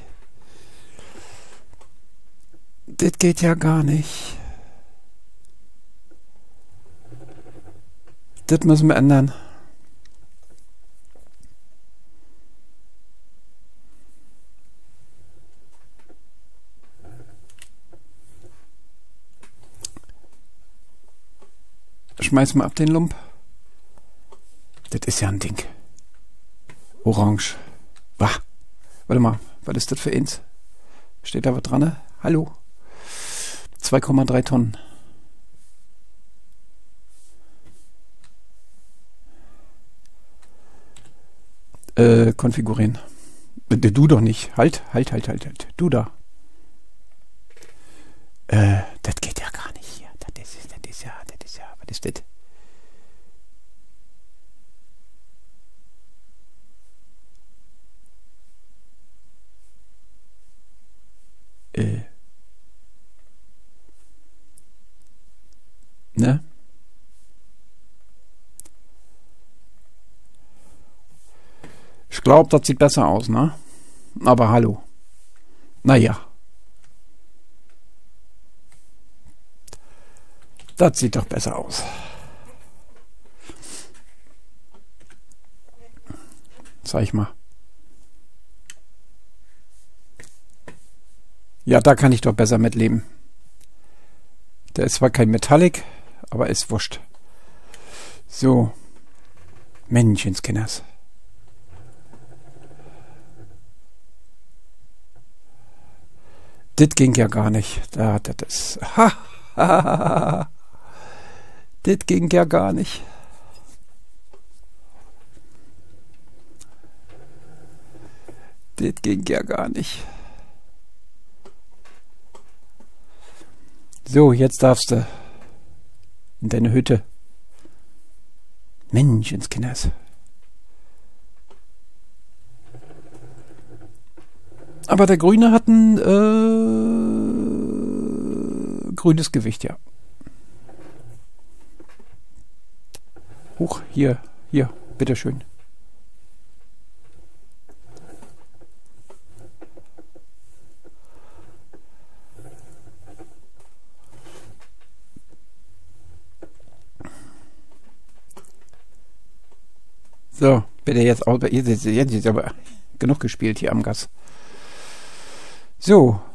Speaker 1: Das geht ja gar nicht. Das müssen wir ändern. Schmeiß mal ab den Lump. Das ist ja ein Ding. Orange. Wah. Warte mal, was ist das für eins? Steht da was dran? Ne? Hallo? zwei Komma drei Tonnen. Äh, konfigurieren. Du doch nicht. Halt, halt, halt, halt, halt. Du da. Äh, das geht ja gar nicht hier. Das ist, das ist ja, das ist ja, was ist das? Äh. Ne? Ich glaube, das sieht besser aus, ne? Aber hallo. Naja. Das sieht doch besser aus. Zeig mal. Ja, da kann ich doch besser mitleben. Der ist zwar kein Metallic, aber ist wurscht. So. Menschenskinders. Das ging ja gar nicht. Da, das ist. Ha, ha, ha, ha. Das ging ja gar nicht. Das ging ja gar nicht. So, jetzt darfst du in deine Hütte. Menschenskinders. Aber der Grüne hat ein äh, grünes Gewicht, ja. Huch, hier, hier, bitteschön. So, bitte jetzt auch. Jetzt ist aber genug gespielt hier am Gas. So.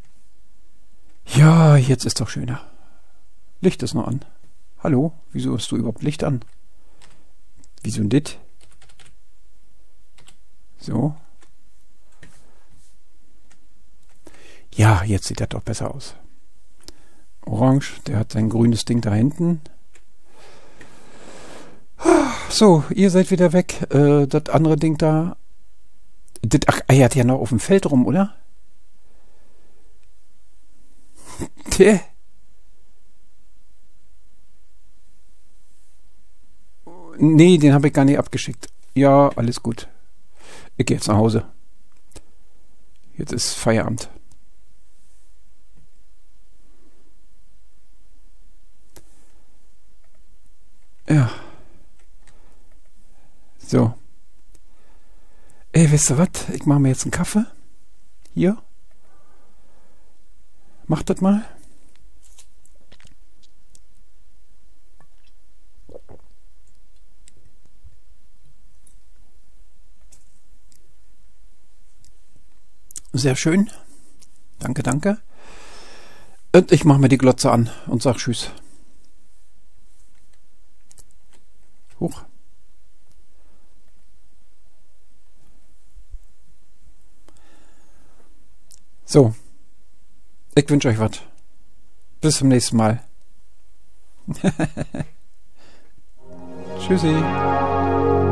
Speaker 1: Ja, jetzt ist doch schöner. Licht ist noch an. Hallo? Wieso hast du überhaupt Licht an? Wieso ein dit? So. Ja, jetzt sieht das doch besser aus. Orange, der hat sein grünes Ding da hinten. So, ihr seid wieder weg. Äh, das andere Ding da. Das, ach, er hat ja noch auf dem Feld rum, oder? Der. Nee, den habe ich gar nicht abgeschickt. Ja, alles gut. Ich gehe jetzt nach Hause. Jetzt ist Feierabend. Ja. So. Ey, wisst ihr was? Ich mache mir jetzt einen Kaffee. Hier. Macht das mal. Sehr schön. Danke, danke. Und ich mache mir die Glotze an und sag Tschüss. Huch. So. Ich wünsche euch was. Bis zum nächsten Mal. Tschüssi.